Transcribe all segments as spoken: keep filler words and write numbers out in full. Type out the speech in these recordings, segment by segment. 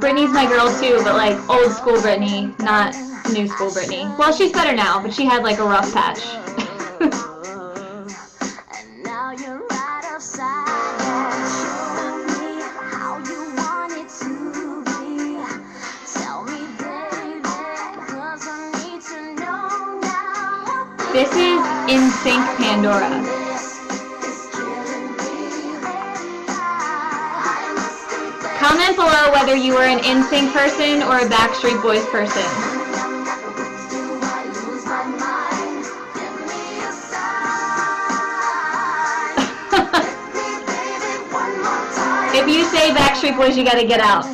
Brittany's my girl too, but like old school Brittany, not new school Brittany. Well, she's better now, but she had like a rough patch. This is In Sync Pandora. Comment below whether you are an In Sync person or a Backstreet Boys person. If you say Backstreet Boys, you gotta get out.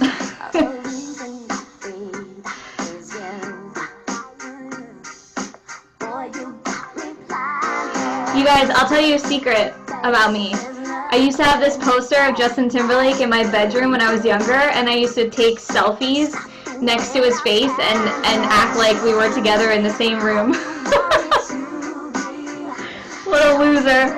You guys, I'll tell you a secret about me. I used to have this poster of Justin Timberlake in my bedroom when I was younger, and I used to take selfies next to his face and, and act like we were together in the same room. What a loser.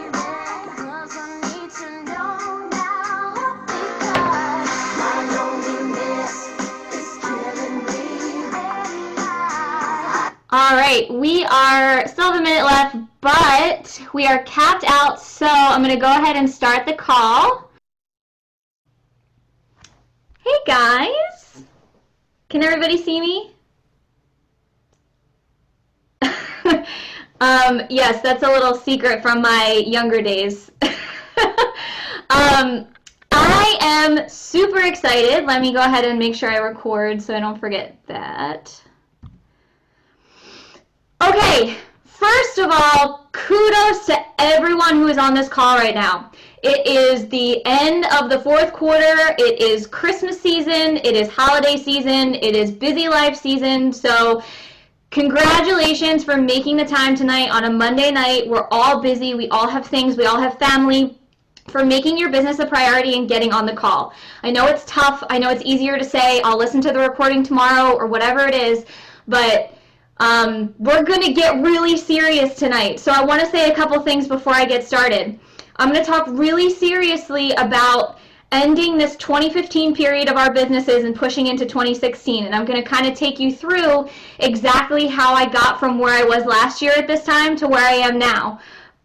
All right, we are still have a minute left, but we are capped out, so I'm going to go ahead and start the call. Hey guys, can everybody see me? um, yes, that's a little secret from my younger days. um, I am super excited. Let me go ahead and make sure I record so I don't forget that. Okay, first of all, kudos to everyone who is on this call right now. It is the end of the fourth quarter, it is Christmas season, it is holiday season, it is busy life season, so congratulations for making the time tonight on a Monday night. We're all busy, we all have things, we all have family, for making your business a priority and getting on the call. I know it's tough, I know it's easier to say, I'll listen to the recording tomorrow or whatever it is, but Um, we're going to get really serious tonight. So I want to say a couple things before I get started. I'm going to talk really seriously about ending this twenty fifteen period of our businesses and pushing into twenty sixteen. And I'm going to kind of take you through exactly how I got from where I was last year at this time to where I am now.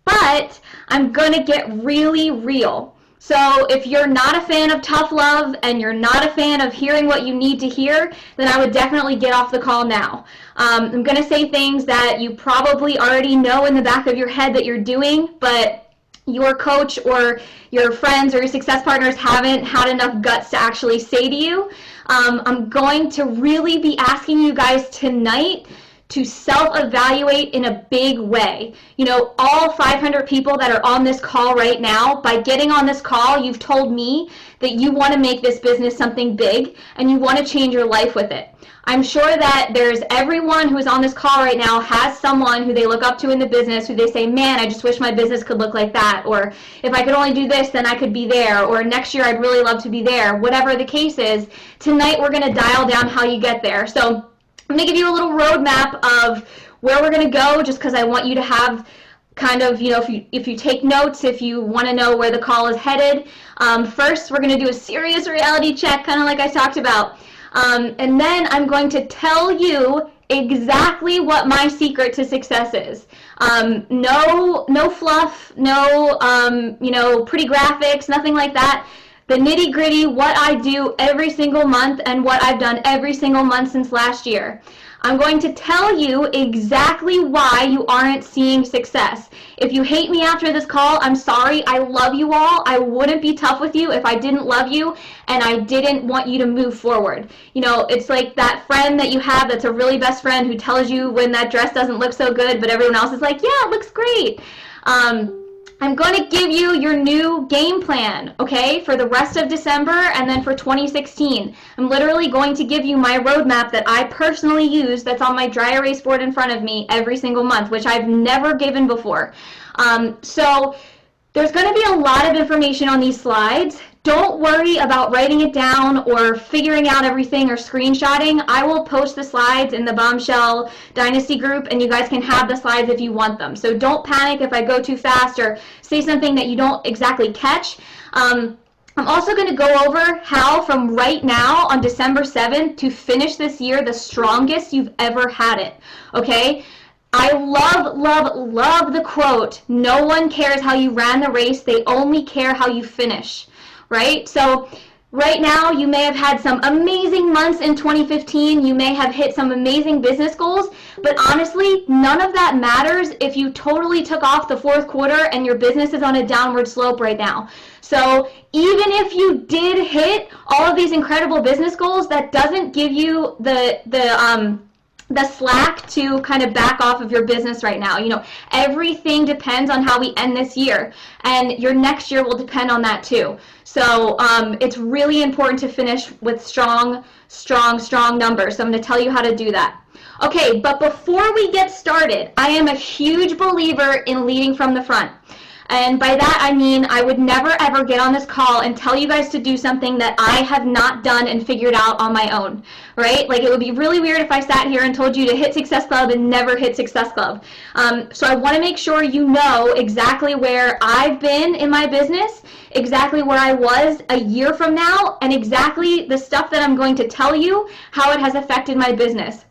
But I'm going to get really real. So if you're not a fan of tough love and you're not a fan of hearing what you need to hear, then I would definitely get off the call now. Um, I'm going to say things that you probably already know in the back of your head that you're doing, but your coach or your friends or your success partners haven't had enough guts to actually say to you. Um, I'm going to really be asking you guys tonight to self-evaluate in a big way. You know, all five hundred people that are on this call right now, by getting on this call, you've told me that you want to make this business something big and you want to change your life with it. I'm sure that there's everyone who is on this call right now has someone who they look up to in the business who they say, man, I just wish my business could look like that, or if I could only do this, then I could be there, or next year I'd really love to be there. Whatever the case is, tonight we're going to dial down how you get there. So I'm going to give you a little roadmap of where we're going to go, just because I want you to have kind of, you know, if you, if you take notes, if you want to know where the call is headed. Um, first, we're going to do a serious reality check, kind of like I talked about. Um, and then I'm going to tell you exactly what my secret to success is. Um, no, no fluff, no, um, you know, pretty graphics, nothing like that. The nitty gritty, what I do every single month and what I've done every single month since last year. I'm going to tell you exactly why you aren't seeing success. If you hate me after this call, I'm sorry. I love you all. I wouldn't be tough with you if I didn't love you and I didn't want you to move forward. You know, it's like that friend that you have that's a really best friend who tells you when that dress doesn't look so good, but everyone else is like, yeah, it looks great. Um, I'm going to give you your new game plan, okay, for the rest of December and then for twenty sixteen. I'm literally going to give you my roadmap that I personally use that's on my dry erase board in front of me every single month, which I've never given before. Um, so there's going to be a lot of information on these slides. Don't worry about writing it down or figuring out everything or screenshotting. I will post the slides in the Bombshell Dynasty group and you guys can have the slides if you want them. So don't panic if I go too fast or say something that you don't exactly catch. Um, I'm also going to go over how from right now on December seventh to finish this year the strongest you've ever had it, okay? I love, love, love the quote, no one cares how you ran the race, they only care how you finish, right? So right now you may have had some amazing months in twenty fifteen, you may have hit some amazing business goals, but honestly, none of that matters if you totally took off the fourth quarter and your business is on a downward slope right now. So even if you did hit all of these incredible business goals, that doesn't give you the, the, um, the slack to kind of back off of your business right now. You know, everything depends on how we end this year, and your next year will depend on that too. So um, it's really important to finish with strong, strong, strong numbers. So I'm going to tell you how to do that. Okay, but before we get started, I am a huge believer in leading from the front. And by that I mean I would never ever get on this call and tell you guys to do something that I have not done and figured out on my own, right? Like it would be really weird if I sat here and told you to hit Success Club and never hit Success Club. Um, so I want to make sure you know exactly where I've been in my business, exactly where I was a year from now, and exactly the stuff that I'm going to tell you, how it has affected my business.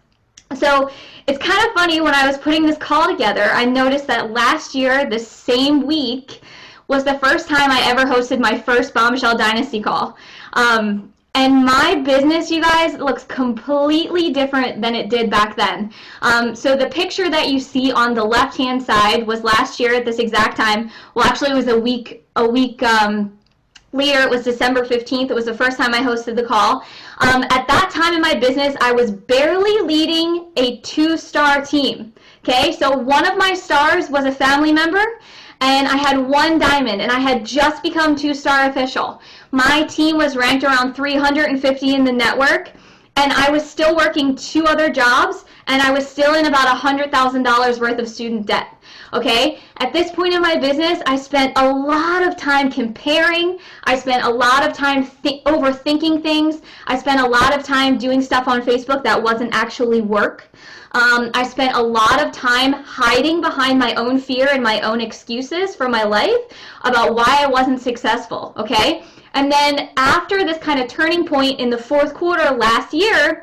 So it's kind of funny, when I was putting this call together, I noticed that last year, the same week, was the first time I ever hosted my first Bombshell Dynasty call. Um, and my business, you guys, looks completely different than it did back then. Um, so the picture that you see on the left-hand side was last year at this exact time. Well, actually, it was a week, a week um, later. It was December fifteenth. It was the first time I hosted the call. Um, at that time in my business, I was barely leading a two-star team. Okay, so one of my stars was a family member, and I had one diamond, and I had just become two-star official. My team was ranked around three hundred fifty in the network, and I was still working two other jobs, and I was still in about one hundred thousand dollars worth of student debt. Okay, at this point in my business, I spent a lot of time comparing. I spent a lot of time th- overthinking things. I spent a lot of time doing stuff on Facebook that wasn't actually work. Um, I spent a lot of time hiding behind my own fear and my own excuses for my life about why I wasn't successful, okay? And then after this kind of turning point in the fourth quarter last year,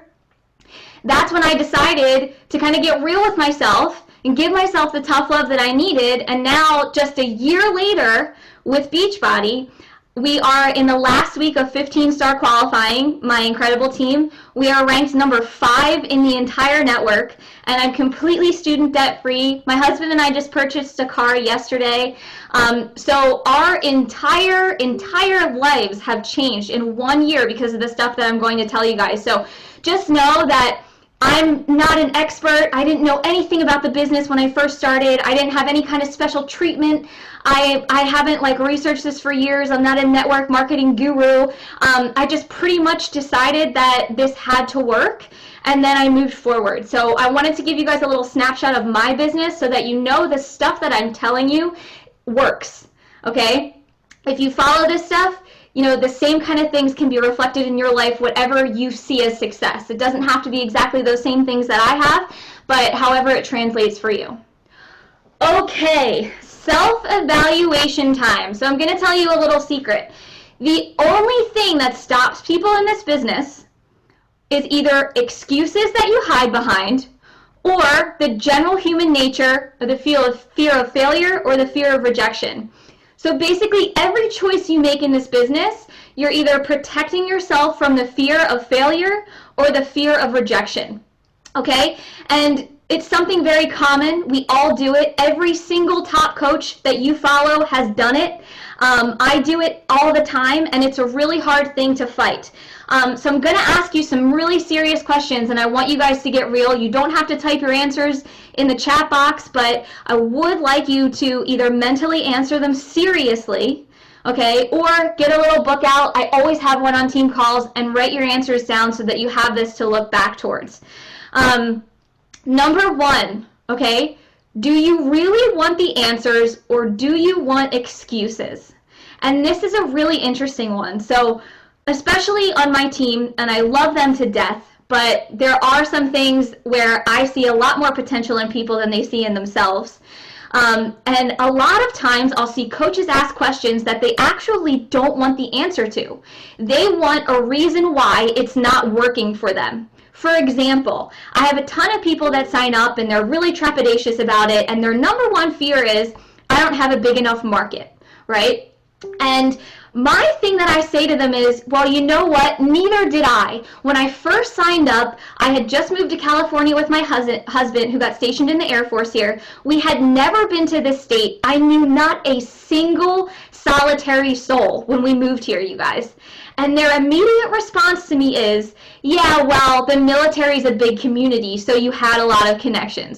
that's when I decided to kind of get real with myself and give myself the tough love that I needed. And now, just a year later, with Beachbody, we are in the last week of fifteen star qualifying, my incredible team. We are ranked number five in the entire network, and I'm completely student debt free. My husband and I just purchased a car yesterday. Um, so our entire, entire lives have changed in one year because of the stuff that I'm going to tell you guys. So just know that I'm not an expert. I didn't know anything about the business when I first started. I didn't have any kind of special treatment. I, I haven't like researched this for years. I'm not a network marketing guru. Um, I just pretty much decided that this had to work, and then I moved forward. So I wanted to give you guys a little snapshot of my business so that you know the stuff that I'm telling you works, okay? If you follow this stuff, you know, the same kind of things can be reflected in your life, whatever you see as success. It doesn't have to be exactly those same things that I have, but however it translates for you. Okay, self-evaluation time. So I'm going to tell you a little secret. The only thing that stops people in this business is either excuses that you hide behind, or the general human nature of the fear of, fear of failure or the fear of rejection. So basically, every choice you make in this business, you're either protecting yourself from the fear of failure or the fear of rejection, okay? And it's something very common. We all do it. Every single top coach that you follow has done it. Um, I do it all the time, and it's a really hard thing to fight. Um, so I'm going to ask you some really serious questions, and I want you guys to get real. You don't have to type your answers in the chat box, but I would like you to either mentally answer them seriously, okay, or get a little book out. I always have one on team calls, and write your answers down so that you have this to look back towards. Um, number one, okay, do you really want the answers, or do you want excuses? And this is a really interesting one. So especially on my team, and I love them to death, but there are some things where I see a lot more potential in people than they see in themselves. Um, and a lot of times I'll see coaches ask questions that they actually don't want the answer to. They want a reason why it's not working for them. For example, I have a ton of people that sign up and they're really trepidatious about it, and their number one fear is, I don't have a big enough market, right? And my thing that I say to them is, well, you know what? Neither did I. When I first signed up, I had just moved to California with my husband, who got stationed in the Air Force here. We had never been to this state. I knew not a single solitary soul when we moved here, you guys. And their immediate response to me is, yeah, well, the military's a big community, so you had a lot of connections.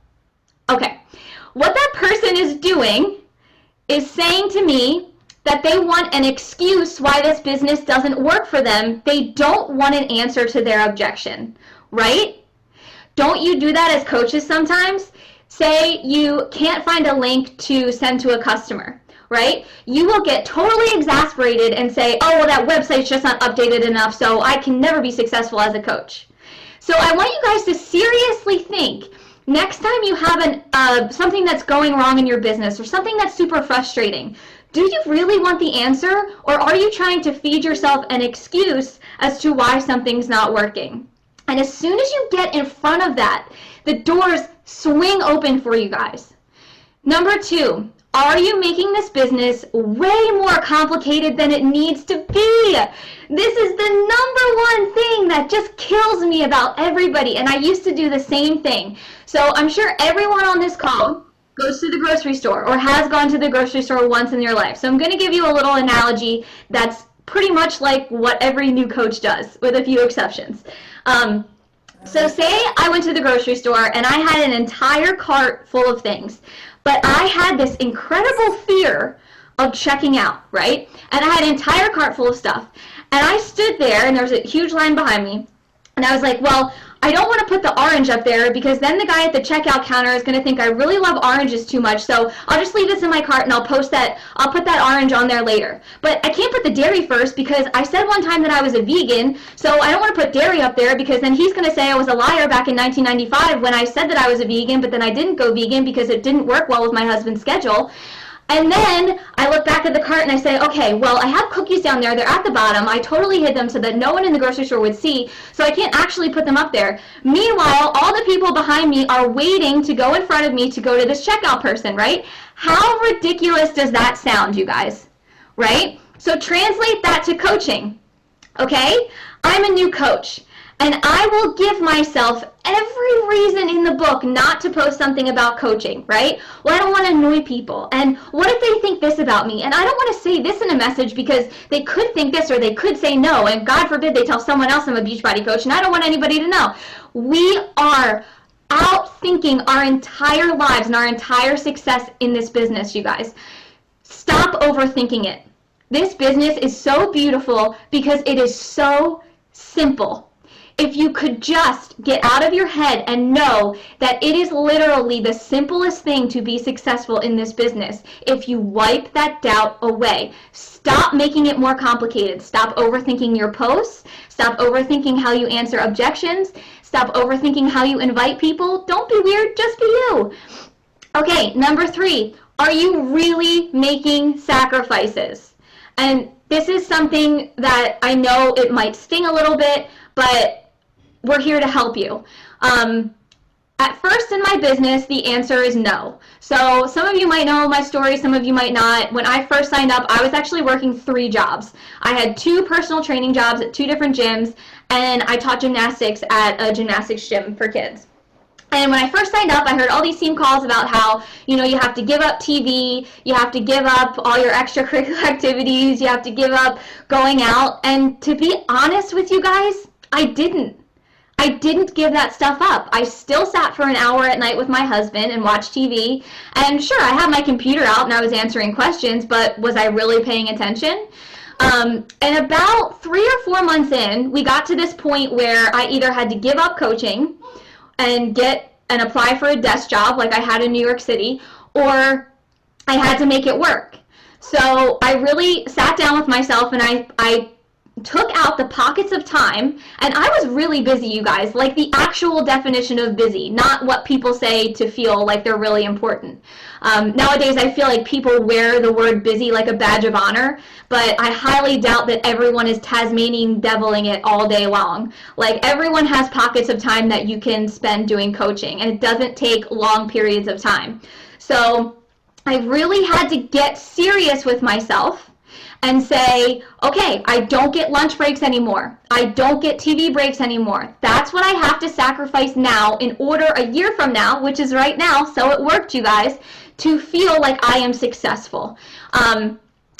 Okay, what that person is doing is saying to me that they want an excuse why this business doesn't work for them. They don't want an answer to their objection, right? Don't you do that as coaches sometimes? Say you can't find a link to send to a customer, right? You will get totally exasperated and say, oh, well, that website's just not updated enough, so I can never be successful as a coach. So I want you guys to seriously think, next time you have an, uh, something that's going wrong in your business or something that's super frustrating, do you really want the answer, or are you trying to feed yourself an excuse as to why something's not working? And as soon as you get in front of that, the doors swing open for you guys. Number two, are you making this business way more complicated than it needs to be? This is the number one thing that just kills me about everybody, and I used to do the same thing. So I'm sure everyone on this call goes to the grocery store or has gone to the grocery store once in their life. So I'm going to give you a little analogy that's pretty much like what every new coach does, with a few exceptions. Um, so say I went to the grocery store and I had an entire cart full of things, but I had this incredible fear of checking out, right? And I had an entire cart full of stuff. And I stood there, and there was a huge line behind me, and I was like, well, I don't want to put the orange up there because then the guy at the checkout counter is going to think I really love oranges too much, so I'll just leave this in my cart and I'll post that, I'll put that orange on there later. But I can't put the dairy first because I said one time that I was a vegan, so I don't want to put dairy up there because then he's going to say I was a liar back in nineteen ninety-five when I said that I was a vegan, but then I didn't go vegan because it didn't work well with my husband's schedule. And then I look back at the cart and I say, okay, well, I have cookies down there. They're at the bottom. I totally hid them so that no one in the grocery store would see, so I can't actually put them up there. Meanwhile, all the people behind me are waiting to go in front of me to go to this checkout person, right? How ridiculous does that sound, you guys? Right? So translate that to coaching, okay? I'm a new coach, and I will give myself every reason in the book not to post something about coaching, right? Well, I don't want to annoy people. And what if they think this about me? And I don't want to say this in a message because they could think this or they could say no. And God forbid they tell someone else I'm a Beachbody coach, and I don't want anybody to know. We are outthinking our entire lives and our entire success in this business, you guys. Stop overthinking it. This business is so beautiful because it is so simple. If you could just get out of your head and know that it is literally the simplest thing to be successful in this business, if you wipe that doubt away, stop making it more complicated. Stop overthinking your posts. Stop overthinking how you answer objections. Stop overthinking how you invite people. Don't be weird, just be you. Okay, number three, are you really making sacrifices? And this is something that I know it might sting a little bit, but we're here to help you. Um, at first in my business, the answer is no. So some of you might know my story, some of you might not. When I first signed up, I was actually working three jobs. I had two personal training jobs at two different gyms, and I taught gymnastics at a gymnastics gym for kids. And when I first signed up, I heard all these team calls about how, you know, you have to give up T V, you have to give up all your extracurricular activities, you have to give up going out. And to be honest with you guys, I didn't. I didn't give that stuff up. I still sat for an hour at night with my husband and watched T V. And sure, I had my computer out and I was answering questions, but was I really paying attention? Um, and about three or four months in, we got to this point where I either had to give up coaching and get and apply for a desk job like I had in New York City, or I had to make it work. So I really sat down with myself and I, I took out the pockets of time, and I was really busy, you guys, like the actual definition of busy, not what people say to feel like they're really important. Um, nowadays, I feel like people wear the word busy like a badge of honor, but I highly doubt that everyone is Tasmanian deviling it all day long. Like, everyone has pockets of time that you can spend doing coaching, and it doesn't take long periods of time. So I really had to get serious with myself and say, okay, I don't get lunch breaks anymore. I don't get T V breaks anymore. That's what I have to sacrifice now in order a year from now, which is right now, so it worked, you guys, to feel like I am successful. Um,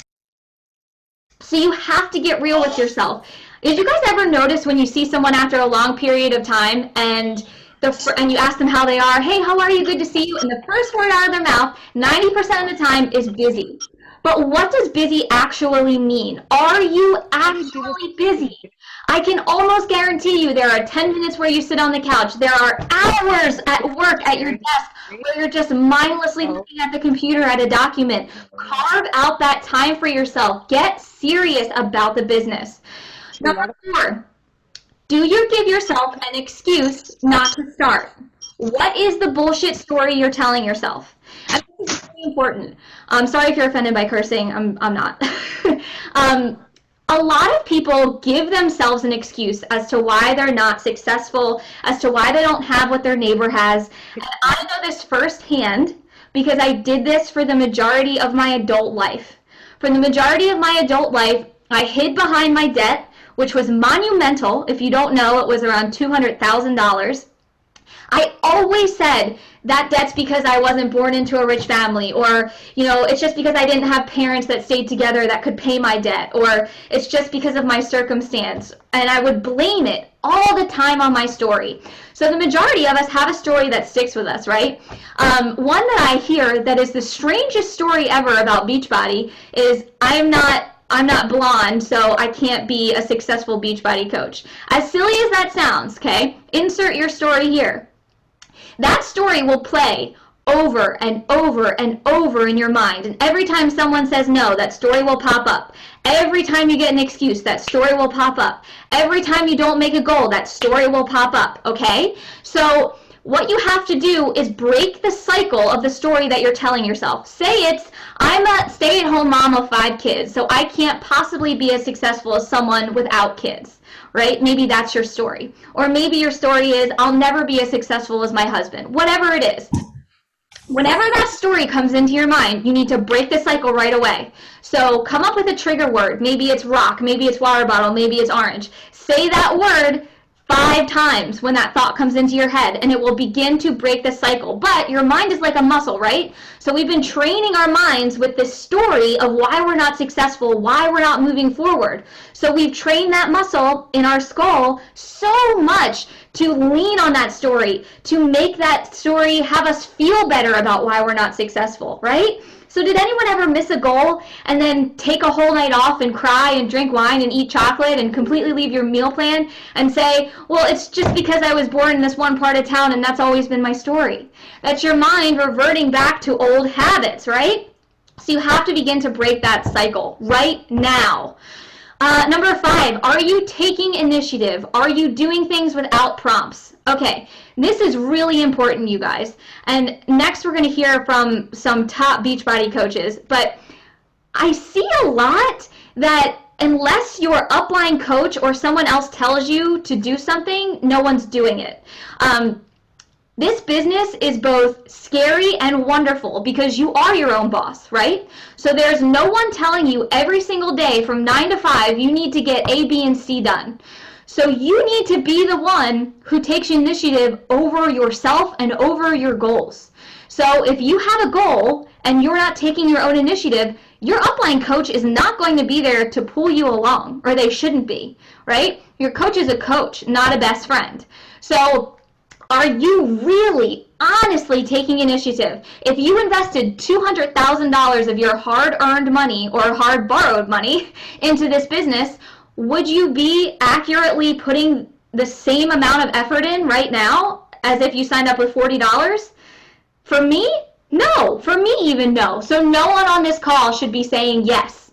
so you have to get real with yourself. Did you guys ever notice when you see someone after a long period of time and the, and you ask them how they are, hey, how are you, good to see you, and the first word out of their mouth ninety percent of the time is busy. But what does busy actually mean? Are you actually busy? I can almost guarantee you there are ten minutes where you sit on the couch. There are hours at work at your desk where you're just mindlessly looking at the computer at a document. Carve out that time for yourself. Get serious about the business. Number four, do you give yourself an excuse not to start? What is the bullshit story you're telling yourself? And this is really important. I'm sorry if you're offended by cursing. I'm, I'm not. um, a lot of people give themselves an excuse as to why they're not successful, as to why they don't have what their neighbor has. And I know this firsthand because I did this for the majority of my adult life. For the majority of my adult life, I hid behind my debt, which was monumental. If you don't know, it was around two hundred thousand dollars. I always said that debt's because I wasn't born into a rich family, or, you know, it's just because I didn't have parents that stayed together that could pay my debt, or it's just because of my circumstance. And I would blame it all the time on my story. So the majority of us have a story that sticks with us, right? Um, one that I hear that is the strangest story ever about Beachbody is I'm not I'm not blonde, so I can't be a successful Beachbody coach. As silly as that sounds, okay, insert your story here. That story will play over and over and over in your mind. And every time someone says no, that story will pop up. Every time you get an excuse, that story will pop up. Every time you don't make a goal, that story will pop up, okay? So what you have to do is break the cycle of the story that you're telling yourself. Say it's, I'm a stay-at-home mom of five kids, so I can't possibly be as successful as someone without kids, right? Maybe that's your story. Or maybe your story is, I'll never be as successful as my husband. Whatever it is. Whenever that story comes into your mind, you need to break the cycle right away. So come up with a trigger word. Maybe it's rock, maybe it's water bottle, maybe it's orange. Say that word five times when that thought comes into your head, and it will begin to break the cycle. But your mind is like a muscle, right? So we've been training our minds with this story of why we're not successful, why we're not moving forward. So we've trained that muscle in our skull so much to lean on that story, to make that story have us feel better about why we're not successful, right? So did anyone ever miss a goal and then take a whole night off and cry and drink wine and eat chocolate and completely leave your meal plan and say, well, it's just because I was born in this one part of town and that's always been my story? That's your mind reverting back to old habits, right? So you have to begin to break that cycle right now. Uh, number five, are you taking initiative? Are you doing things without prompts? Okay, this is really important, you guys. And next we're going to hear from some top Beachbody coaches. But I see a lot that unless your upline coach or someone else tells you to do something, no one's doing it. Um, This business is both scary and wonderful because you are your own boss, right? So there's no one telling you every single day from nine to five you need to get A, B, and C done. So you need to be the one who takes initiative over yourself and over your goals. So if you have a goal and you're not taking your own initiative, your upline coach is not going to be there to pull you along, or they shouldn't be, right? Your coach is a coach, not a best friend. So are you really, honestly taking initiative? If you invested two hundred thousand dollars of your hard-earned money or hard-borrowed money into this business, would you be accurately putting the same amount of effort in right now as if you signed up with forty dollars? For me, no. For me, even no. So no one on this call should be saying yes.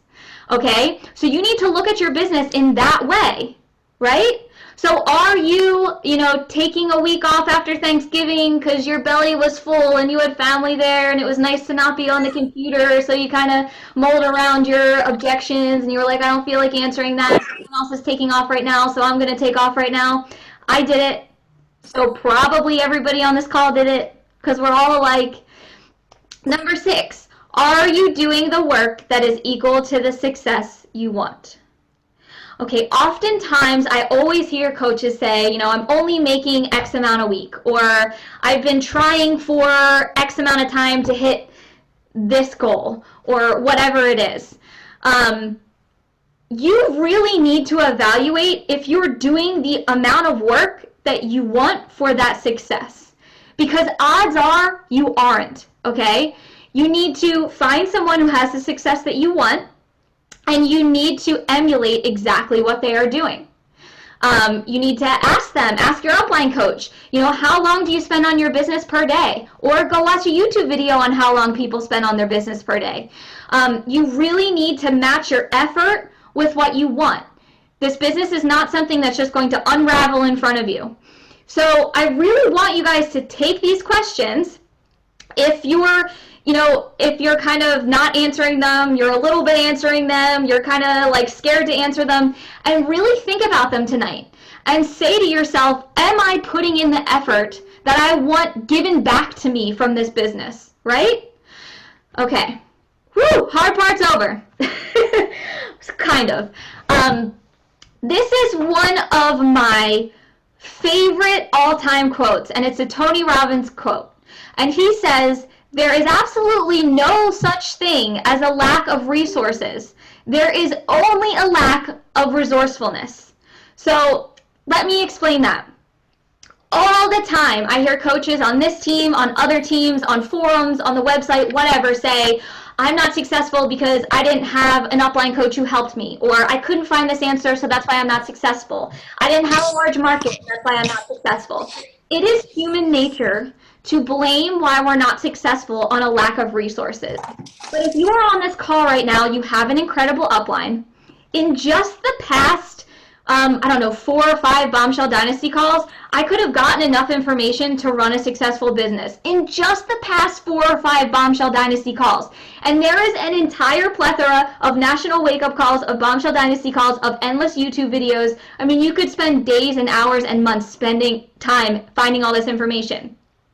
Okay, so you need to look at your business in that way, right? So are you, you know, taking a week off after Thanksgiving because your belly was full and you had family there and it was nice to not be on the computer, so you kind of mulled around your objections and you were like, I don't feel like answering that. Someone else is taking off right now, so I'm going to take off right now. I did it. So probably everybody on this call did it because we're all alike. Number six, are you doing the work that is equal to the success you want? Okay, oftentimes I always hear coaches say, you know, I'm only making X amount a week, or I've been trying for X amount of time to hit this goal, or whatever it is. Um, you really need to evaluate if you're doing the amount of work that you want for that success. Because odds are you aren't, okay? You need to find someone who has the success that you want, and you need to emulate exactly what they are doing. Um, you need to ask them, ask your upline coach, you know, how long do you spend on your business per day? Or go watch a YouTube video on how long people spend on their business per day. Um, you really need to match your effort with what you want. This business is not something that's just going to unravel in front of you. So I really want you guys to take these questions. If you're You know, if you're kind of not answering them, you're a little bit answering them, you're kind of like scared to answer them, and really think about them tonight and say to yourself, am I putting in the effort that I want given back to me from this business, right? Okay. Whew, hard part's over. Kind of. Um, this is one of my favorite all-time quotes, and it's a Tony Robbins quote. And he says, there is absolutely no such thing as a lack of resources. There is only a lack of resourcefulness. So let me explain that. All the time, I hear coaches on this team, on other teams, on forums, on the website, whatever, say, I'm not successful because I didn't have an upline coach who helped me, or I couldn't find this answer, so that's why I'm not successful. I didn't have a large market, that's why I'm not successful. It is human nature to blame why we're not successful on a lack of resources. But if you are on this call right now, you have an incredible upline. In just the past, um, I don't know, four or five Bombshell Dynasty calls, I could have gotten enough information to run a successful business. In just the past four or five Bombshell Dynasty calls. And there is an entire plethora of national wake-up calls, of Bombshell Dynasty calls, of endless YouTube videos. I mean, you could spend days and hours and months spending time finding all this information.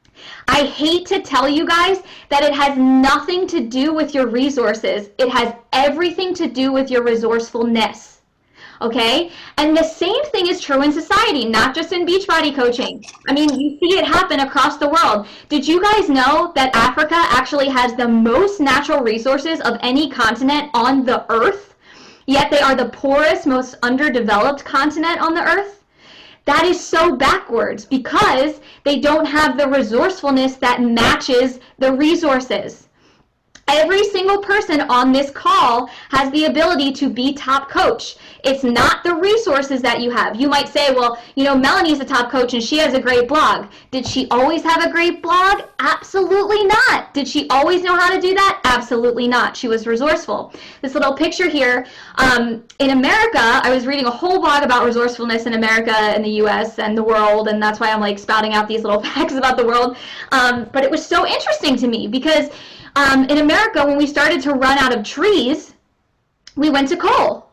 I hate to tell you guys that it has nothing to do with your resources. It has everything to do with your resourcefulness. Okay? And the same thing is true in society, not just in Beachbody coaching. I mean, you see it happen across the world. Did you guys know that Africa actually has the most natural resources of any continent on the earth? Yet they are the poorest, most underdeveloped continent on the earth? That is so backwards because they don't have the resourcefulness that matches the resources. Every single person on this call has the ability to be top coach. It's not the resources that you have. You might say, well, you know, Melanie's a top coach and she has a great blog. Did she always have a great blog? Absolutely not. Did she always know how to do that? Absolutely not. She was resourceful. This little picture here, um, in America, I was reading a whole blog about resourcefulness in America and the U S and the world, and that's why I'm like spouting out these little facts about the world. Um, but it was so interesting to me because Um, in America, when we started to run out of trees, we went to coal.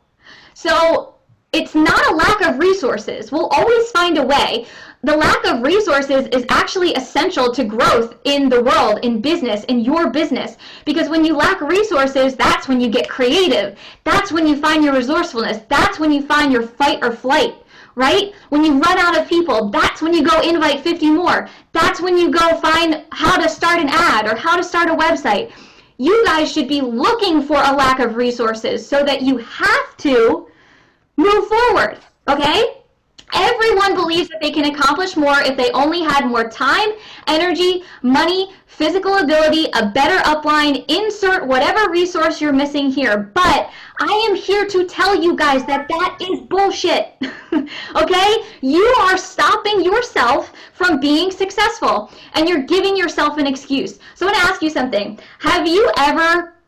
So it's not a lack of resources. We'll always find a way. The lack of resources is actually essential to growth in the world, in business, in your business. Because when you lack resources, that's when you get creative. That's when you find your resourcefulness. That's when you find your fight or flight. Right? When you run out of people, that's when you go invite fifty more. That's when you go find how to start an ad or how to start a website. You guys should be looking for a lack of resources so that you have to move forward, okay? Everyone believes that they can accomplish more if they only had more time, energy, money, physical ability, a better upline, insert whatever resource you're missing here. But I am here to tell you guys that that is bullshit, okay? You are stopping yourself from being successful, and you're giving yourself an excuse. So I want to ask you something. Have you ever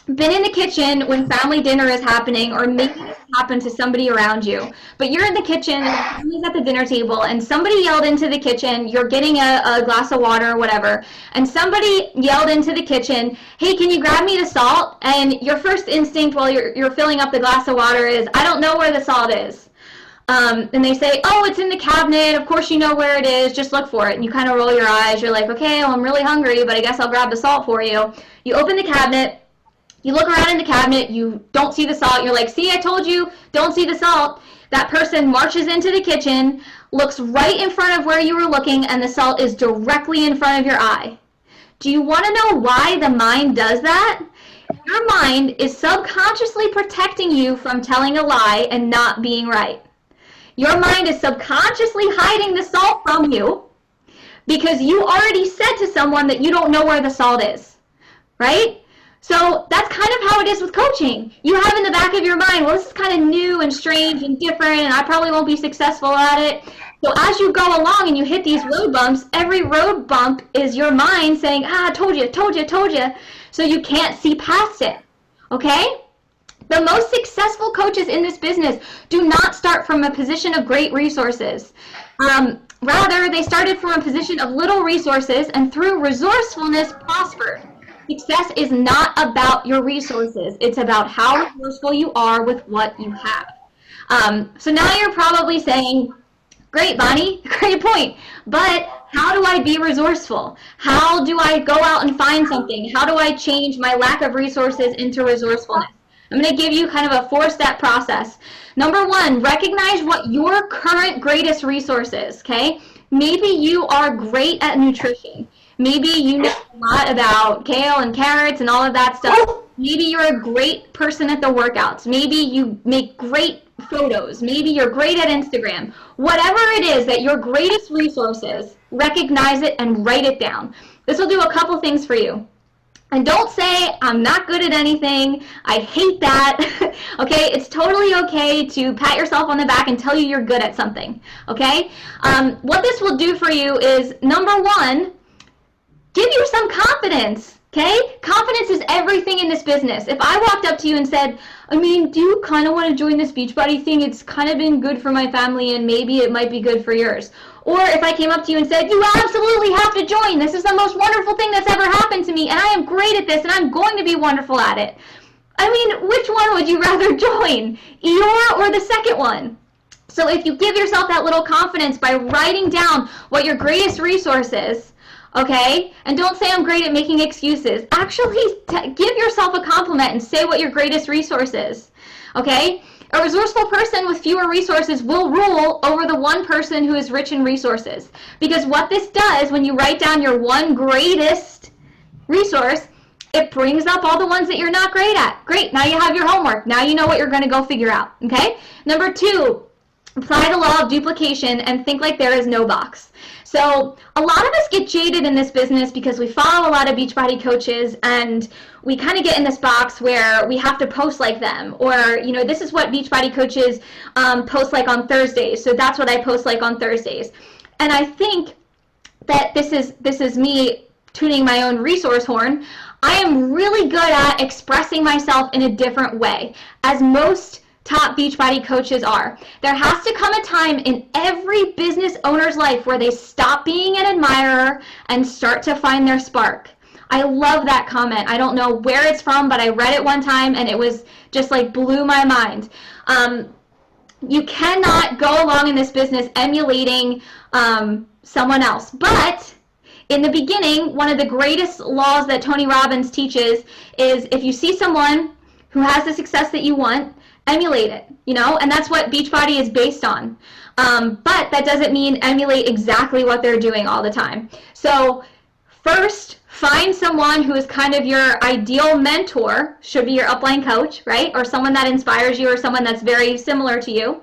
been in the kitchen when family dinner is happening, or maybe this happened to somebody around you, but you're in the kitchen and the family's at the dinner table and somebody yelled into the kitchen, you're getting a, a glass of water or whatever, and somebody yelled into the kitchen, hey, can you grab me the salt? And your first instinct while you're, you're filling up the glass of water is, I don't know where the salt is. Um, and they say, oh, it's in the cabinet, of course you know where it is, just look for it. And you kind of roll your eyes, you're like, okay, well, I'm really hungry, but I guess I'll grab the salt for you. You open the cabinet, you look around in the cabinet, you don't see the salt, you're like, see, I told you, don't see the salt. That person marches into the kitchen, looks right in front of where you were looking, and the salt is directly in front of your eye. Do you want to know why the mind does that? Your mind is subconsciously protecting you from telling a lie and not being right. Your mind is subconsciously hiding the salt from you because you already said to someone that you don't know where the salt is, right? So that's kind of how it is with coaching. You have in the back of your mind, well, this is kind of new and strange and different, and I probably won't be successful at it. So as you go along and you hit these road bumps, every road bump is your mind saying, ah, I told you, told you, told you. So you can't see past it, okay? The most successful coaches in this business do not start from a position of great resources. Um, rather, they started from a position of little resources and through resourcefulness prospered. Success is not about your resources. It's about how resourceful you are with what you have. Um, so now you're probably saying, great, Bonnie, great point, but how do I be resourceful? How do I go out and find something? How do I change my lack of resources into resourcefulness? I'm going to give you kind of a four-step process. Number one, recognize what your current greatest resource is, okay? Maybe you are great at nutrition. Maybe you know a lot about kale and carrots and all of that stuff. Maybe you're a great person at the workouts. Maybe you make great photos. Maybe you're great at Instagram. Whatever it is that your greatest resource is, recognize it and write it down. This will do a couple things for you. And don't say, I'm not good at anything, I hate that, okay? It's totally okay to pat yourself on the back and tell you you're good at something, okay? Um, what this will do for you is, number one, give you some confidence, okay? Confidence is everything in this business. If I walked up to you and said, I mean, do you kind of want to join this Beachbody thing? It's kind of been good for my family and maybe it might be good for yours. Or if I came up to you and said, you absolutely have to join. This is the most wonderful thing that's ever happened to me and I am great at this and I'm going to be wonderful at it. I mean, which one would you rather join? Eeyore or the second one? So if you give yourself that little confidence by writing down what your greatest resource is, okay? And don't say I'm great at making excuses. Actually, t give yourself a compliment and say what your greatest resource is, okay? A resourceful person with fewer resources will rule over the one person who is rich in resources. Because what this does, when you write down your one greatest resource, it brings up all the ones that you're not great at. Great, now you have your homework. Now you know what you're going to go figure out, okay? Number two, apply the law of duplication and think like there is no box. So a lot of us get jaded in this business because we follow a lot of Beachbody coaches and we kind of get in this box where we have to post like them, or, you know, this is what Beachbody coaches um, post like on Thursdays, so that's what I post like on Thursdays. And I think that this is, this is me tuning my own resource horn. I am really good at expressing myself in a different way, as most top Beachbody coaches are. There has to come a time in every business owner's life where they stop being an admirer and start to find their spark. I love that comment. I don't know where it's from, but I read it one time and it was just like blew my mind. Um, you cannot go along in this business emulating um, someone else. But in the beginning, one of the greatest laws that Tony Robbins teaches is if you see someone who has the success that you want, emulate it, you know, and that's what Beachbody is based on. Um, but that doesn't mean emulate exactly what they're doing all the time. So first, find someone who is kind of your ideal mentor, should be your upline coach, right? Or someone that inspires you or someone that's very similar to you.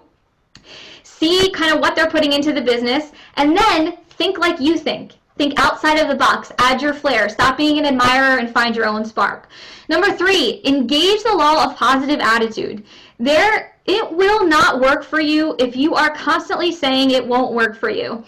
See kind of what they're putting into the business and then think like you think. Think outside of the box, add your flair, stop being an admirer and find your own spark. Number three, engage the law of positive attitude. There, it will not work for you if you are constantly saying it won't work for you.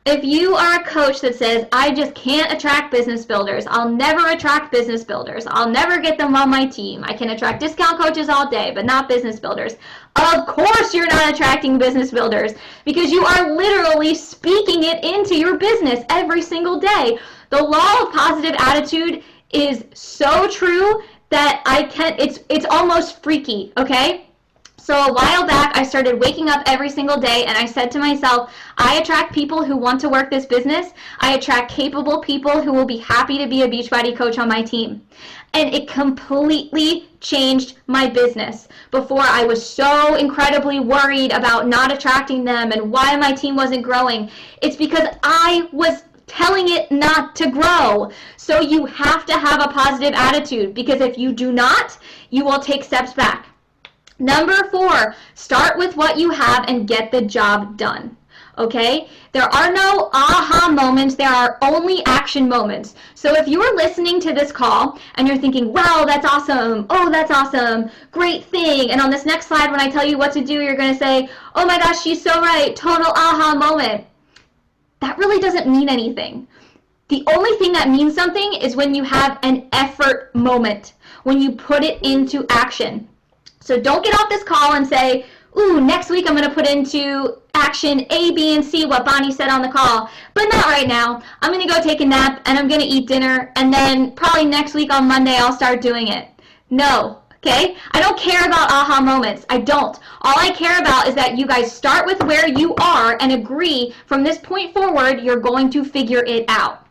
If you are a coach that says, I just can't attract business builders, I'll never attract business builders, I'll never get them on my team, I can attract discount coaches all day, but not business builders. Of course you're not attracting business builders, because you are literally speaking it into your business every single day. The law of positive attitude is so true that I can't, it's, it's almost freaky, okay? So a while back, I started waking up every single day and I said to myself, I attract people who want to work this business. I attract capable people who will be happy to be a Beachbody coach on my team. And it completely changed my business. Before, I was so incredibly worried about not attracting them and why my team wasn't growing. It's because I was telling it not to grow. So you have to have a positive attitude, because if you do not, you will take steps back. Number four, start with what you have and get the job done. Okay? There are no aha moments, there are only action moments. So if you're listening to this call and you're thinking, wow, that's awesome, oh, that's awesome, great thing, and on this next slide when I tell you what to do, you're going to say, oh my gosh, she's so right, total aha moment. That really doesn't mean anything. The only thing that means something is when you have an effort moment, when you put it into action. So don't get off this call and say, ooh, next week I'm going to put into action A, B, and C, what Bonnie said on the call. But not right now. I'm going to go take a nap, and I'm going to eat dinner, and then probably next week on Monday I'll start doing it. No, okay? I don't care about aha moments. I don't. All I care about is that you guys start with where you are and agree from this point forward you're going to figure it out.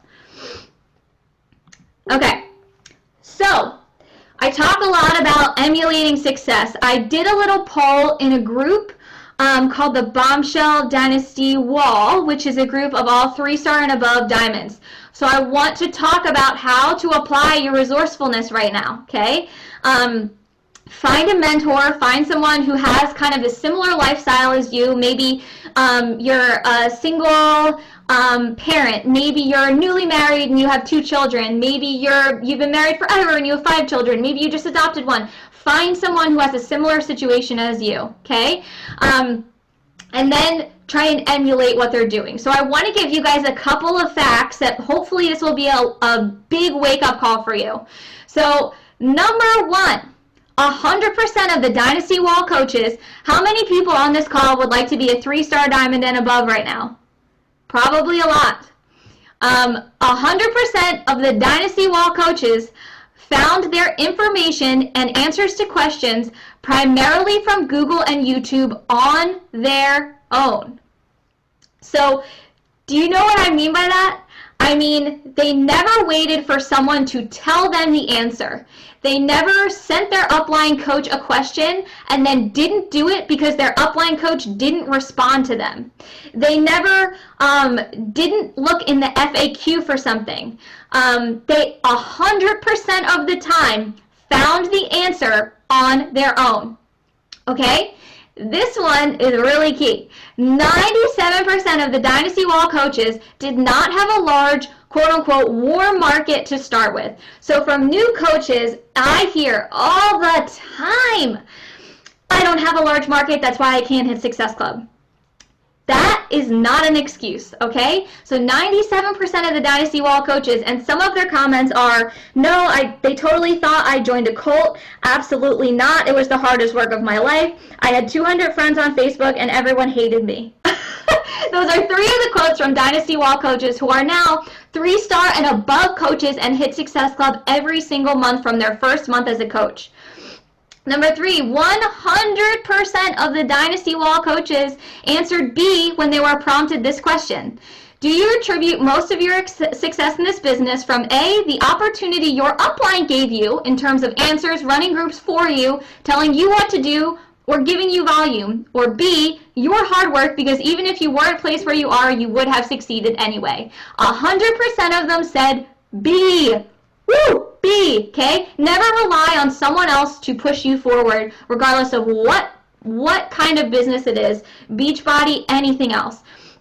Okay, so I talk a lot about emulating success. I did a little poll in a group um, called the Bombshell Dynasty Wall, which is a group of all three-star and above diamonds. So I want to talk about how to apply your resourcefulness right now, okay? Um, find a mentor, find someone who has kind of a similar lifestyle as you. Maybe um, you're a single Um, parent, maybe you're newly married and you have two children, maybe you're, you've been married forever and you have five children, maybe you just adopted one. Find someone who has a similar situation as you, okay? Um, and then try and emulate what they're doing. So I want to give you guys a couple of facts that hopefully this will be a, a big wake-up call for you. So number one, one hundred percent of the Dynasty Wall coaches, how many people on this call would like to be a three-star diamond and above right now? Probably a lot. Um, one hundred percent of the Dynasty Wall coaches found their information and answers to questions primarily from Google and YouTube on their own. So, do you know what I mean by that? I mean, they never waited for someone to tell them the answer. They never sent their upline coach a question and then didn't do it because their upline coach didn't respond to them. They never um, didn't look in the F A Q for something. Um, they one hundred percent of the time found the answer on their own. Okay? This one is really key. ninety-seven percent of the Dynasty Wall coaches did not have a large, quote-unquote, warm market to start with. So from new coaches, I hear all the time, I don't have a large market, that's why I can't hit Success Club. That is not an excuse, okay? So ninety-seven percent of the Dynasty Wall coaches, and some of their comments are, no, I, they totally thought I joined a cult. Absolutely not. It was the hardest work of my life. I had two hundred friends on Facebook, and everyone hated me. Those are three of the quotes from Dynasty Wall coaches who are now three-star and above coaches and hit Success Club every single month from their first month as a coach. Number three, one hundred percent of the Dynasty Wall coaches answered B when they were prompted this question. Do you attribute most of your success in this business from A, the opportunity your upline gave you in terms of answers, running groups for you, telling you what to do, or giving you volume, or B, your hard work, because even if you weren't placed where you are, you would have succeeded anyway? one hundred percent of them said B. Woo! B, okay? Never rely on someone else to push you forward, regardless of what, what kind of business it is, Beachbody, anything else.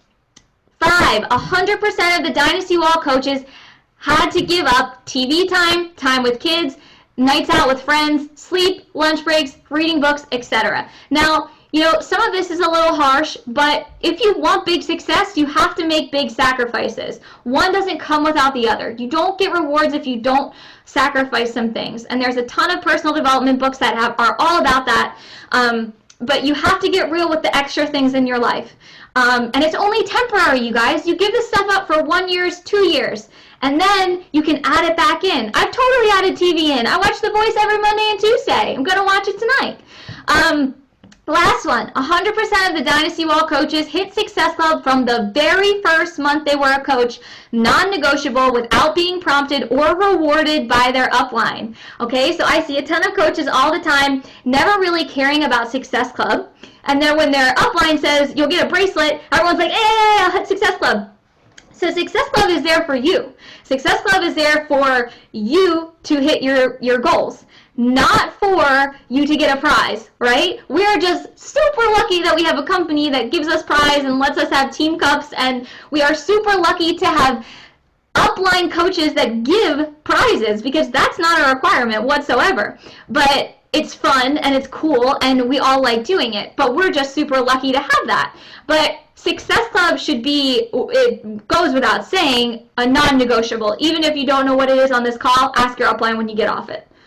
Five, one hundred percent of the Dynasty Wall coaches had to give up T V time, time with kids, nights out with friends, sleep, lunch breaks, reading books, et cetera. Now, You know, some of this is a little harsh, but if you want big success, you have to make big sacrifices. One doesn't come without the other. You don't get rewards if you don't sacrifice some things. And there's a ton of personal development books that have, are all about that. Um, but you have to get real with the extra things in your life. Um, and it's only temporary, you guys. You give this stuff up for one year, two years, and then you can add it back in. I've totally added T V in. I watch The Voice every Monday and Tuesday. I'm going to watch it tonight. Um, Last one, one hundred percent of the Dynasty Wall coaches hit Success Club from the very first month they were a coach, non-negotiable, without being prompted or rewarded by their upline. Okay, so I see a ton of coaches all the time never really caring about Success Club, and then when their upline says, you'll get a bracelet, everyone's like, hey, I'll hit Success Club. So Success Club is there for you. Success Club is there for you to hit your, your goals, not for you to get a prize, right? We are just super lucky that we have a company that gives us prize and lets us have team cups, and we are super lucky to have upline coaches that give prizes, because that's not a requirement whatsoever. But it's fun and it's cool and we all like doing it, but we're just super lucky to have that. But Success Club should be, it goes without saying, a non-negotiable. Even if you don't know what it is on this call, ask your upline when you get off it.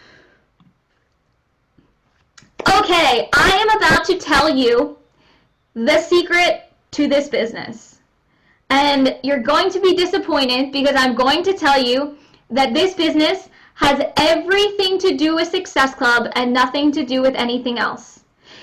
Okay, I am about to tell you the secret to this business. And you're going to be disappointed, because I'm going to tell you that this business has everything to do with Success Club and nothing to do with anything else.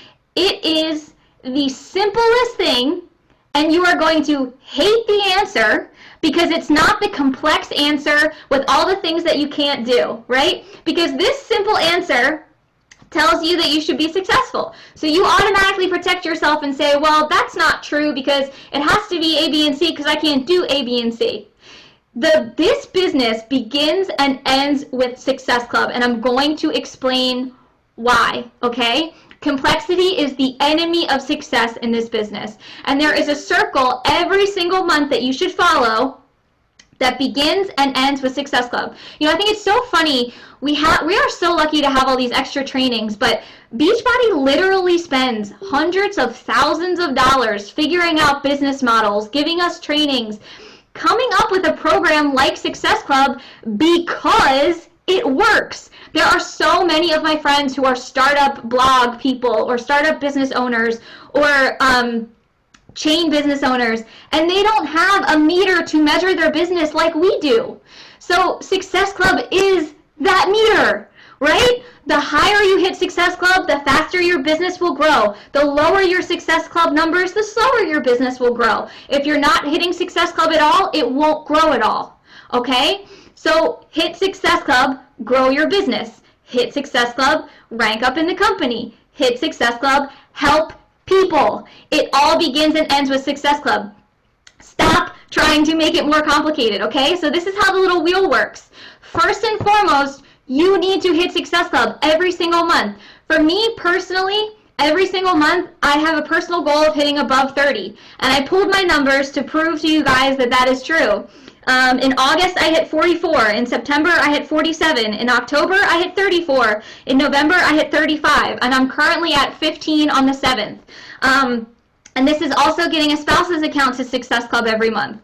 It is the simplest thing, and you are going to hate the answer, because it's not the complex answer with all the things that you can't do, right? Because this simple answer tells you that you should be successful. So you automatically protect yourself and say, well, that's not true because it has to be A, B, and C because I can't do A, B, and C. The, this business begins and ends with Success Club, and I'm going to explain why, okay? Complexity is the enemy of success in this business. And there is a circle every single month that you should follow that begins and ends with Success Club. You know, I think it's so funny. We have we are so lucky to have all these extra trainings, but Beachbody literally spends hundreds of thousands of dollars figuring out business models, giving us trainings, coming up with a program like Success Club because it works. There are so many of my friends who are startup blog people or startup business owners or um, chain business owners, and they don't have a meter to measure their business like we do. So Success Club is that meter, right? The higher you hit Success Club, the faster your business will grow. The lower your Success Club numbers, the slower your business will grow. If you're not hitting Success Club at all, it won't grow at all, okay? So hit Success Club, grow your business. Hit Success Club, rank up in the company. Hit Success Club, help people. It all begins and ends with Success Club. Stop trying to make it more complicated, okay? So this is how the little wheel works. First and foremost, you need to hit Success Club every single month. For me personally, every single month, I have a personal goal of hitting above thirty. And I pulled my numbers to prove to you guys that that is true. Um, in August, I hit forty-four. In September, I hit forty-seven. In October, I hit thirty-four. In November, I hit thirty-five. And I'm currently at fifteen on the seventh. Um, and this is also getting a spouse's account to Success Club every month.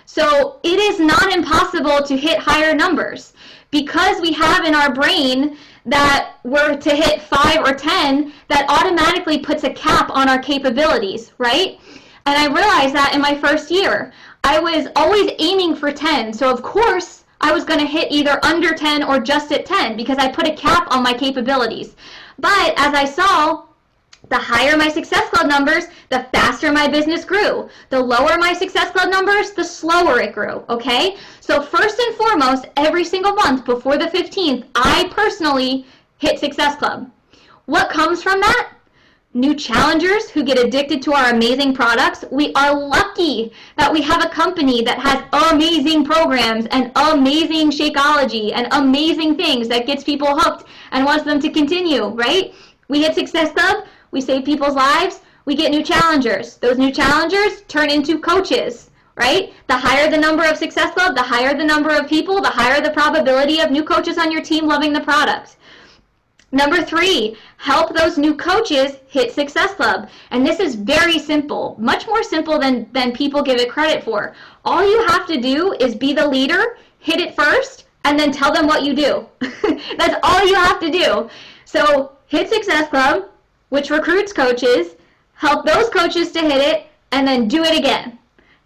So it is not impossible to hit higher numbers. Because we have in our brain that we're to hit five or ten, that automatically puts a cap on our capabilities, right? And I realized that in my first year. I was always aiming for ten, so of course I was going to hit either under ten or just at ten because I put a cap on my capabilities. But as I saw, the higher my Success Club numbers, the faster my business grew. The lower my Success Club numbers, the slower it grew, okay? So first and foremost, every single month before the fifteenth, I personally hit Success Club. What comes from that? New challengers who get addicted to our amazing products. We are lucky that we have a company that has amazing programs and amazing Shakeology and amazing things that gets people hooked and wants them to continue, right? We hit Success Club, we save people's lives, we get new challengers. Those new challengers turn into coaches, right? The higher the number of Success Club, the higher the number of people, the higher the probability of new coaches on your team loving the product. Number three, help those new coaches hit Success Club. And this is very simple, much more simple than, than people give it credit for. All you have to do is be the leader, hit it first, and then tell them what you do. That's all you have to do. So hit Success Club, which recruits coaches, help those coaches to hit it, and then do it again.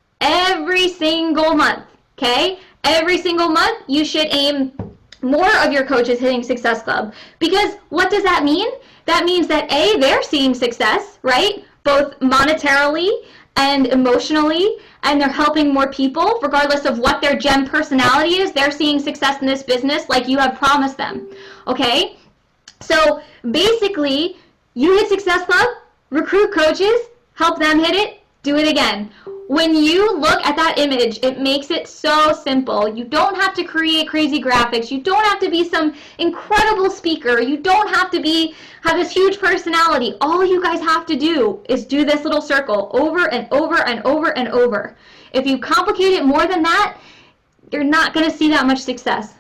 Every single month, okay? Every single month, you should aim more of your coaches hitting Success Club. Because what does that mean? That means that A, they're seeing success, right? Both monetarily and emotionally, and they're helping more people, regardless of what their gem personality is. They're seeing success in this business like you have promised them, okay? So basically, you hit Success Club, recruit coaches, help them hit it, do it again. When you look at that image, it makes it so simple. You don't have to create crazy graphics. You don't have to be some incredible speaker. You don't have to be have this huge personality. All you guys have to do is do this little circle over and over and over and over. If you complicate it more than that, you're not going to see that much success.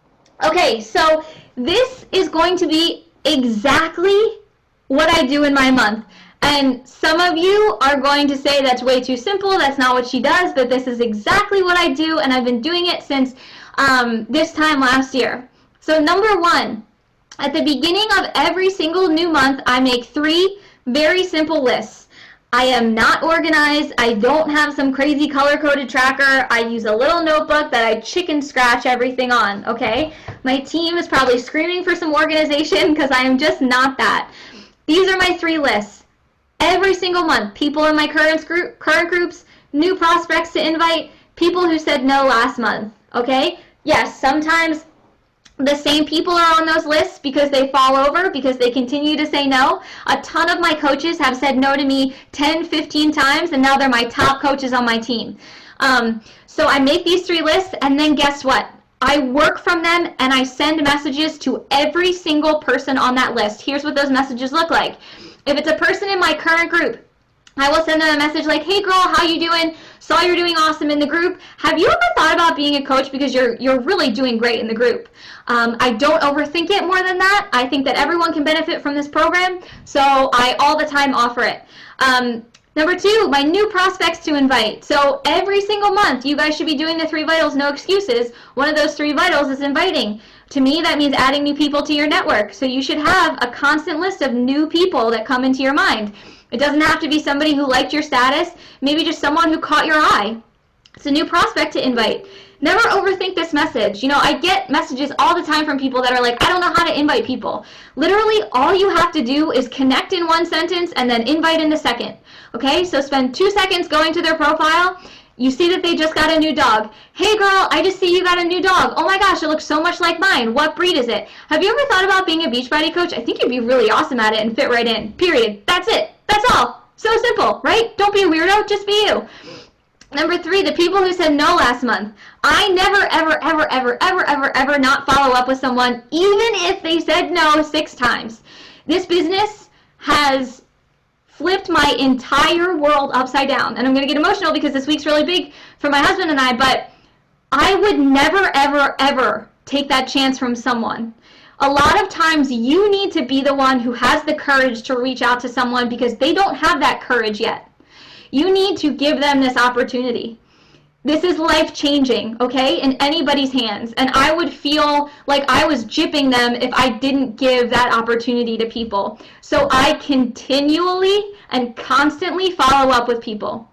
Okay, so this is going to be exactly what I do in my month. And some of you are going to say that's way too simple, that's not what she does, but this is exactly what I do, and I've been doing it since um, this time last year. So number one, at the beginning of every single new month, I make three very simple lists. I am not organized, I don't have some crazy color-coded tracker, I use a little notebook that I chicken scratch everything on, okay? My team is probably screaming for some organization because I am just not that. These are my three lists. Every single month, people in my current group, current groups, new prospects to invite, people who said no last month, okay? Yes, sometimes the same people are on those lists because they fall over, because they continue to say no. A ton of my coaches have said no to me ten, fifteen times, and now they're my top coaches on my team. Um, so I make these three lists, and then guess what? I work from them, and I send messages to every single person on that list. Here's what those messages look like. If it's a person in my current group, I will send them a message like, hey girl, how you doing? Saw you're doing awesome in the group. Have you ever thought about being a coach because you're you're really doing great in the group? Um, I don't overthink it more than that. I think that everyone can benefit from this program, so I all the time offer it. Um, number two, my new prospects to invite. So every single month, you guys should be doing the three vitals, no excuses. One of those three vitals is inviting. To me, that means adding new people to your network. So you should have a constant list of new people that come into your mind. It doesn't have to be somebody who liked your status, maybe just someone who caught your eye. It's a new prospect to invite. Never overthink this message. You know, I get messages all the time from people that are like, I don't know how to invite people. Literally, all you have to do is connect in one sentence and then invite in the second. Okay, so spend two seconds going to their profile. You see that they just got a new dog. Hey girl, I just see you got a new dog. Oh my gosh, it looks so much like mine. What breed is it? Have you ever thought about being a Beachbody coach? I think you'd be really awesome at it and fit right in. Period. That's it. That's all. So simple, right? Don't be a weirdo, just be you. Number three, the people who said no last month. I never, ever, ever, ever, ever, ever, ever not follow up with someone, even if they said no six times. This business has flipped my entire world upside down. And I'm going to get emotional because this week's really big for my husband and I, but I would never, ever, ever take that chance from someone. A lot of times you need to be the one who has the courage to reach out to someone because they don't have that courage yet. You need to give them this opportunity. This is life-changing, okay, in anybody's hands. And I would feel like I was gypping them if I didn't give that opportunity to people. So I continually and constantly follow up with people.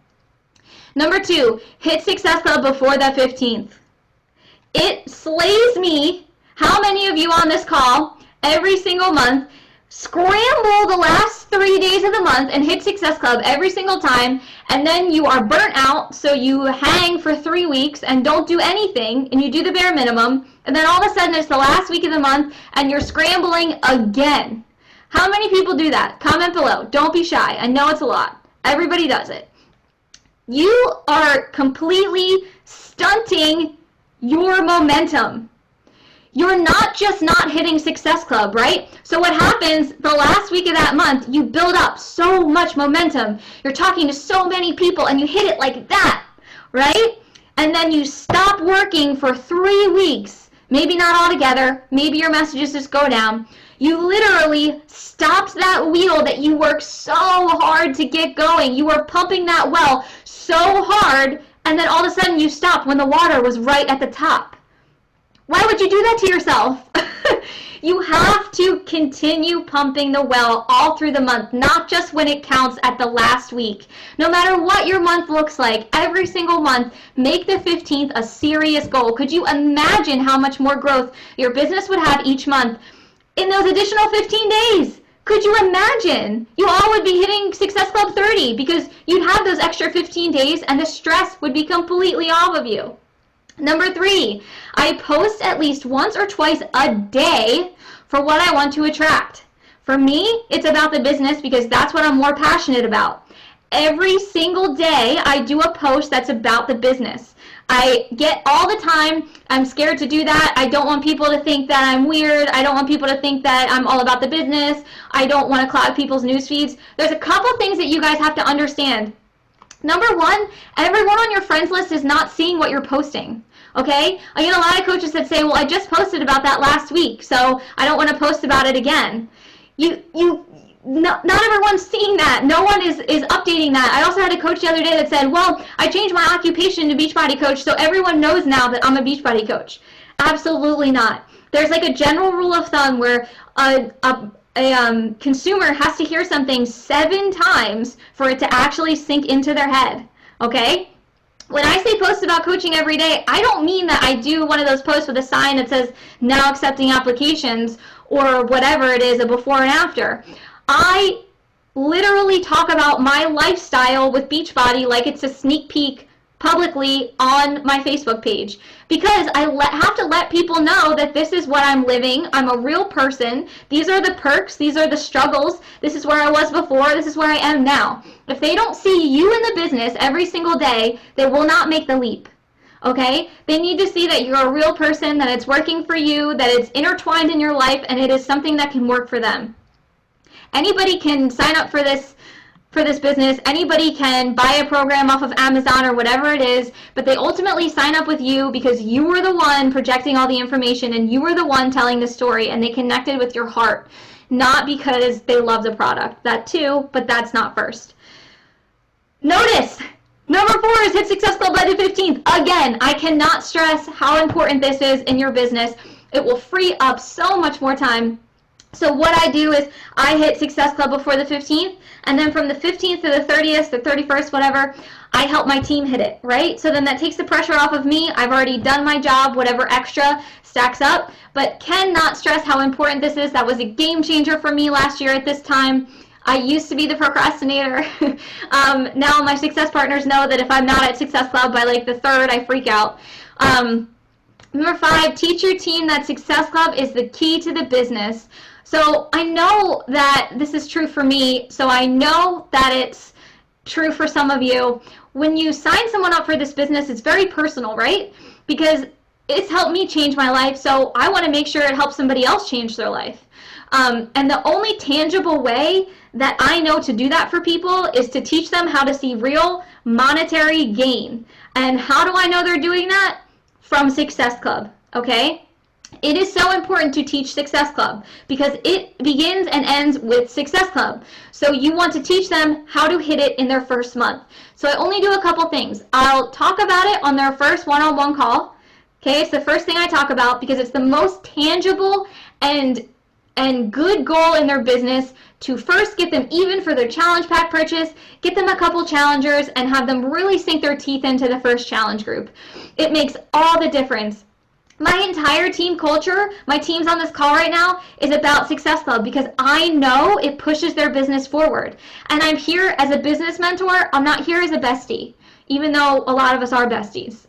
Number two, hit Success Club before the fifteenth. It slays me how many of you on this call every single month scramble the last three days of the month and hit Success Club every single time, and then you are burnt out, so you hang for three weeks and don't do anything, and you do the bare minimum, and then all of a sudden it's the last week of the month and you're scrambling again. How many people do that? Comment below. Don't be shy. I know it's a lot. Everybody does it. You are completely stunting your momentum. You're not just not hitting Success Club, right? So what happens the last week of that month, you build up so much momentum. You're talking to so many people and you hit it like that, right? And then you stop working for three weeks. Maybe not all together. Maybe your messages just go down. You literally stopped that wheel that you worked so hard to get going. You were pumping that well so hard, and then all of a sudden you stopped when the water was right at the top. Why would you do that to yourself? You have to continue pumping the well all through the month, not just when it counts at the last week. No matter what your month looks like, every single month, make the fifteenth a serious goal. Could you imagine how much more growth your business would have each month in those additional fifteen days? Could you imagine? You all would be hitting Success Club thirty because you'd have those extra fifteen days and the stress would be completely off of you. Number three, I post at least once or twice a day for what I want to attract. For me, it's about the business because that's what I'm more passionate about. Every single day, I do a post that's about the business. I get all the time, I'm scared to do that. I don't want people to think that I'm weird. I don't want people to think that I'm all about the business. I don't want to clog people's news feeds. There's a couple things that you guys have to understand. Number one, everyone on your friends list is not seeing what you're posting. Okay? I get a lot of coaches that say, well, I just posted about that last week, so I don't want to post about it again. You, you, no, not everyone's seeing that. No one is, is updating that. I also had a coach the other day that said, well, I changed my occupation to Beachbody coach, so everyone knows now that I'm a Beachbody coach. Absolutely not. There's like a general rule of thumb where a, a, a um, consumer has to hear something seven times for it to actually sink into their head. Okay? When I say post about coaching every day, I don't mean that I do one of those posts with a sign that says now accepting applications or whatever it is, a before and after. I literally talk about my lifestyle with Beachbody like it's a sneak peek publicly on my Facebook page because I let, have to let people know that this is what I'm living. I'm a real person. These are the perks. These are the struggles. This is where I was before. This is where I am now. If they don't see you in the business every single day, they will not make the leap. Okay? They need to see that you're a real person, that it's working for you, that it's intertwined in your life, and it is something that can work for them. Anybody can sign up for this for this business. Anybody can buy a program off of Amazon or whatever it is, but they ultimately sign up with you because you were the one projecting all the information and you were the one telling the story and they connected with your heart, not because they love the product. That too, but that's not first. Notice, number four is hit Success Club by the fifteenth. Again, I cannot stress how important this is in your business. It will free up so much more time. So what I do is I hit Success Club before the fifteenth, and then from the fifteenth to the thirtieth, the thirty-first, whatever, I help my team hit it, right? So then that takes the pressure off of me. I've already done my job, whatever extra stacks up, but cannot stress how important this is. That was a game changer for me last year at this time. I used to be the procrastinator. um, now my success partners know that if I'm not at Success Club by like the third, I freak out. Um, number five, teach your team that Success Club is the key to the business. So I know that this is true for me, so I know that it's true for some of you. When you sign someone up for this business, it's very personal, right? Because it's helped me change my life, so I want to make sure it helps somebody else change their life. Um, and the only tangible way that I know to do that for people is to teach them how to see real monetary gain. And how do I know they're doing that? From Success Club, okay? It is so important to teach Success Club because it begins and ends with Success Club. So you want to teach them how to hit it in their first month. So I only do a couple things. I'll talk about it on their first one-on-one call. Okay, it's the first thing I talk about because it's the most tangible and and good goal in their business to first get them even for their challenge pack purchase, get them a couple challengers, and have them really sink their teeth into the first challenge group. It makes all the difference. My entire team culture, my team's on this call right now, is about Success Club because I know it pushes their business forward. And I'm here as a business mentor. I'm not here as a bestie, even though a lot of us are besties.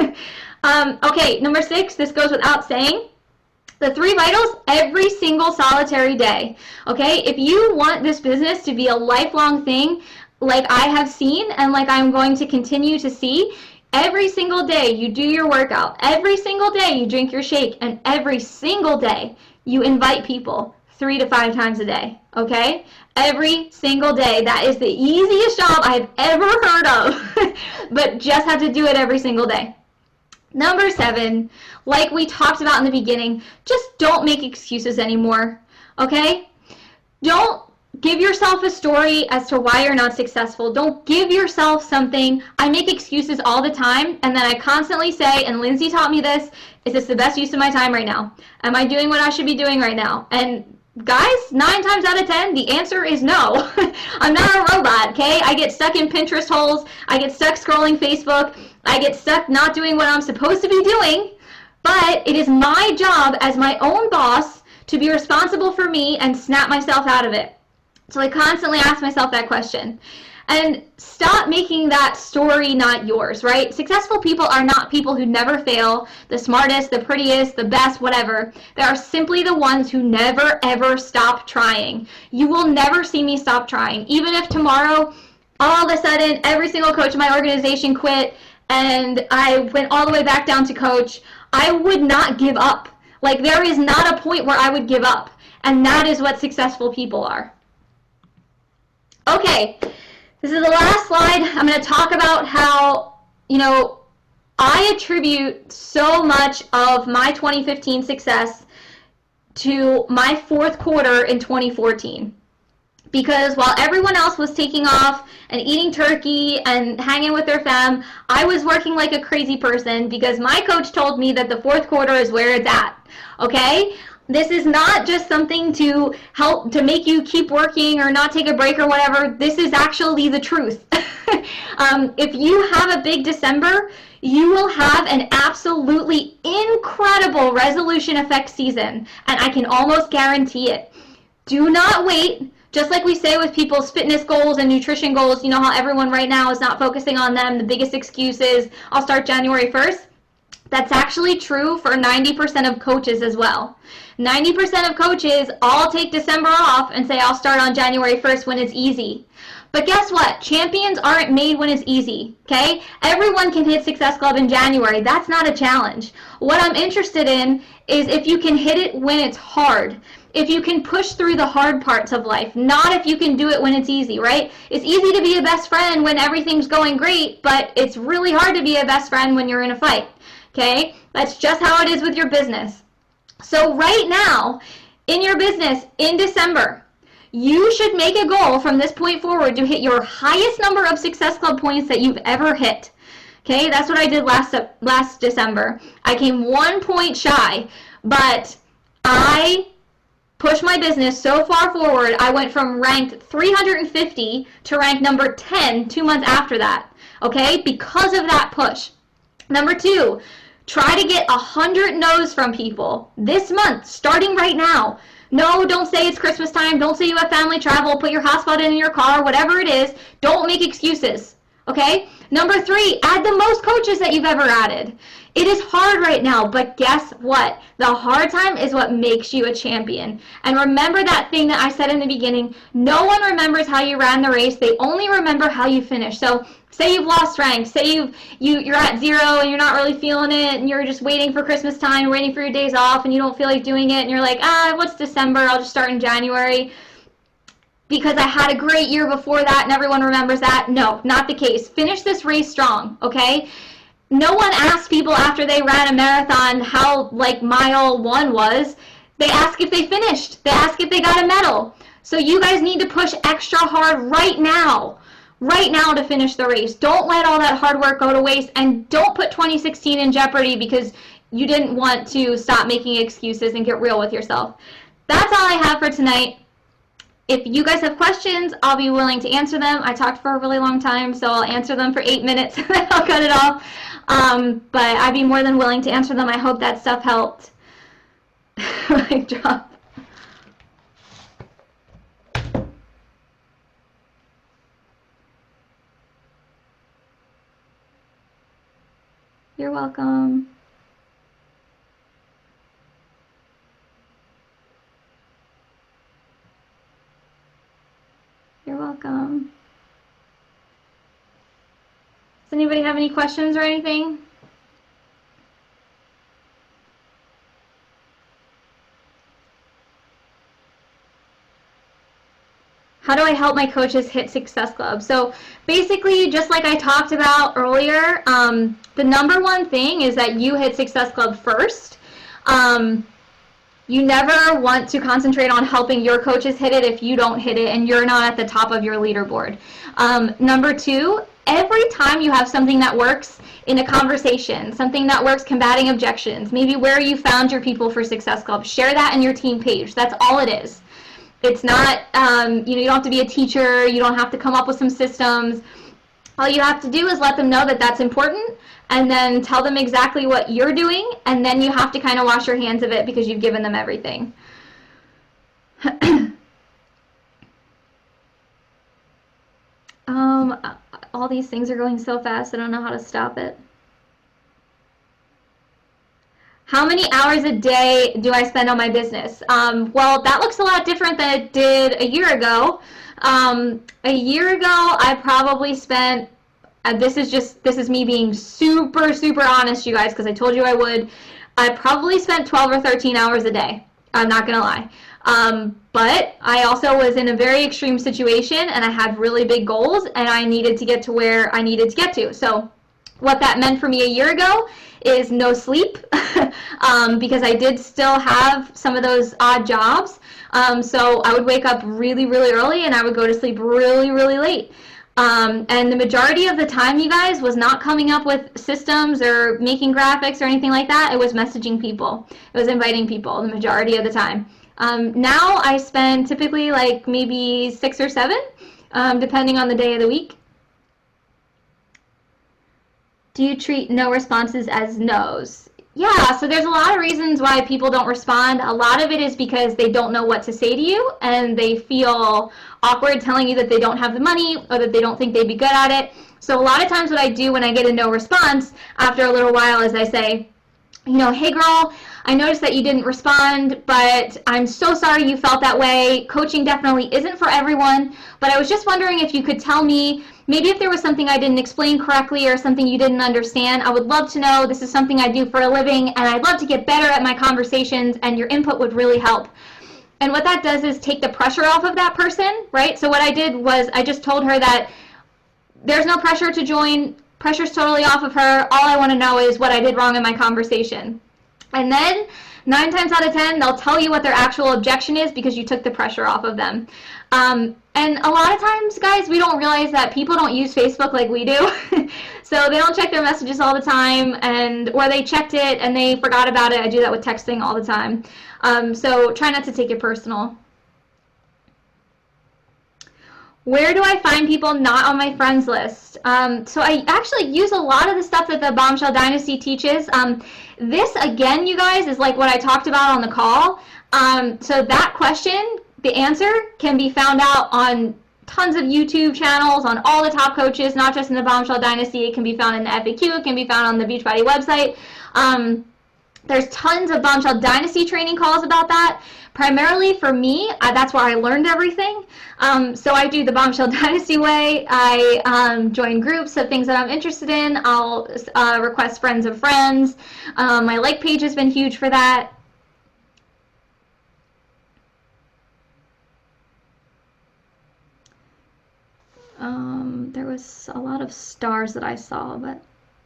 um, okay, number six, this goes without saying. The three vitals every single solitary day. Okay, if you want this business to be a lifelong thing, like I have seen and like I'm going to continue to see, every single day you do your workout, every single day you drink your shake, and every single day you invite people three to five times a day, okay? Every single day. That is the easiest job I've ever heard of, but just have to do it every single day. Number seven, like we talked about in the beginning, just don't make excuses anymore. okay? Don't give yourself a story as to why you're not successful. Don't give yourself something. I make excuses all the time, and then I constantly say, and Lindsay taught me this, is this the best use of my time right now? Am I doing what I should be doing right now? And guys, nine times out of ten, the answer is no. I'm not a robot, okay? I get stuck in Pinterest holes. I get stuck scrolling Facebook. I get stuck not doing what I'm supposed to be doing. But it is my job as my own boss to be responsible for me and snap myself out of it. So I constantly ask myself that question. And stop making that story not yours, right? Successful people are not people who never fail, the smartest, the prettiest, the best, whatever. They are simply the ones who never, ever stop trying. You will never see me stop trying. Even if tomorrow, all of a sudden, every single coach in my organization quit and I went all the way back down to coach, I would not give up. Like, there is not a point where I would give up. And that is what successful people are. Okay, this is the last slide. I'm going to talk about how, you know, I attribute so much of my twenty fifteen success to my fourth quarter in twenty fourteen. Because while everyone else was taking off and eating turkey and hanging with their fam, I was working like a crazy person because my coach told me that the fourth quarter is where it's at, okay? This is not just something to help to make you keep working or not take a break or whatever. This is actually the truth. um, if you have a big December, you will have an absolutely incredible resolution effect season, and I can almost guarantee it. Do not wait. Just like we say with people's fitness goals and nutrition goals, you know how everyone right now is not focusing on them. The biggest excuse is, I'll start January first. That's actually true for ninety percent of coaches as well. ninety percent of coaches all take December off and say, I'll start on January first when it's easy. But guess what? Champions aren't made when it's easy, okay? Everyone can hit Success Club in January. That's not a challenge. What I'm interested in is if you can hit it when it's hard. If you can push through the hard parts of life, not if you can do it when it's easy, right? It's easy to be a best friend when everything's going great, but it's really hard to be a best friend when you're in a fight, okay? That's just how it is with your business. So right now, in your business, in December, you should make a goal from this point forward to hit your highest number of Success Club points that you've ever hit. Okay, that's what I did last last December. I came one point shy, but I pushed my business so far forward, I went from ranked three hundred fifty to rank number ten two months after that, okay, because of that push. Number two, try to get one hundred no's from people this month, starting right now. No, don't say it's Christmas time. Don't say you have family travel. Put your hotspot in your car, whatever it is. Don't make excuses, okay? Number three, add the most coaches that you've ever added. It is hard right now, but guess what? The hard time is what makes you a champion. And remember that thing that I said in the beginning, no one remembers how you ran the race. They only remember how you finished. So say you've lost rank, say you've, you, you're at zero and you're not really feeling it and you're just waiting for Christmas time, waiting for your days off and you don't feel like doing it and you're like, ah, what's December? I'll just start in January because I had a great year before that and everyone remembers that. No, not the case. Finish this race strong, okay? No one asks people after they ran a marathon how like mile one was. They ask if they finished. They ask if they got a medal. So you guys need to push extra hard right now. Right now to finish the race. Don't let all that hard work go to waste, and don't put twenty sixteen in jeopardy because you didn't want to stop making excuses and get real with yourself. That's all I have for tonight. If you guys have questions, I'll be willing to answer them. I talked for a really long time, so I'll answer them for eight minutes and then I'll cut it off. Um, but I'd be more than willing to answer them. I hope that stuff helped. Mic drop. You're welcome. You're welcome. Does anybody have any questions or anything? How do I help my coaches hit Success Club? So basically, just like I talked about earlier, um, the number one thing is that you hit Success Club first. Um, You never want to concentrate on helping your coaches hit it if you don't hit it and you're not at the top of your leaderboard. Um, number two, every time you have something that works in a conversation, something that works combating objections, maybe where you found your People for Success Club, share that in your team page. That's all it is. It's not, um, you know, you don't have to be a teacher. You don't have to come up with some systems. All you have to do is let them know that that's important, and then tell them exactly what you're doing, and then you have to kind of wash your hands of it because you've given them everything. um, all these things are going so fast, I don't know how to stop it. How many hours a day do I spend on my business? Um, well, that looks a lot different than it did a year ago. Um, a year ago, I probably spent, uh, this is just, this is me being super, super honest, you guys, because I told you I would. I probably spent twelve or thirteen hours a day. I'm not going to lie. Um, but I also was in a very extreme situation, and I had really big goals, and I needed to get to where I needed to get to. So what that meant for me a year ago is no sleep, um, because I did still have some of those odd jobs. Um, so I would wake up really, really early, and I would go to sleep really, really late. Um, and the majority of the time, you guys, was not coming up with systems or making graphics or anything like that. It was messaging people. It was inviting people the majority of the time. Um, now I spend typically like maybe six or seven, um, depending on the day of the week. Do you treat no responses as no's? Yeah, so there's a lot of reasons why people don't respond. A lot of it is because they don't know what to say to you, and they feel awkward telling you that they don't have the money or that they don't think they'd be good at it. So a lot of times what I do when I get a no response after a little while is I say, you know, hey girl, I noticed that you didn't respond, but I'm so sorry you felt that way. Coaching definitely isn't for everyone, but I was just wondering if you could tell me maybe if there was something I didn't explain correctly or something you didn't understand. I would love to know. This is something I do for a living, and I'd love to get better at my conversations, and your input would really help. And what that does is take the pressure off of that person, right? So what I did was I just told her that there's no pressure to join. Pressure's totally off of her. All I want to know is what I did wrong in my conversation. And then nine times out of ten, they'll tell you what their actual objection is because you took the pressure off of them. Um, and a lot of times, guys, we don't realize that people don't use Facebook like we do. So they don't check their messages all the time, and or they checked it and they forgot about it. I do that with texting all the time. Um, so try not to take it personal. Where do I find people not on my friends list? Um, so I actually use a lot of the stuff that the Bombshell Dynasty teaches. Um, this, again, you guys, is like what I talked about on the call. Um, so that question, the answer can be found out on tons of YouTube channels, on all the top coaches, not just in the Bombshell Dynasty. It can be found in the F A Q. It can be found on the Beachbody website. Um, there's tons of Bombshell Dynasty training calls about that. Primarily for me, uh, that's where I learned everything. Um, so I do the Bombshell Dynasty way. I um, join groups of things that I'm interested in. I'll uh, request friends of friends. Um, my like page has been huge for that. Um, there was a lot of stars that I saw, but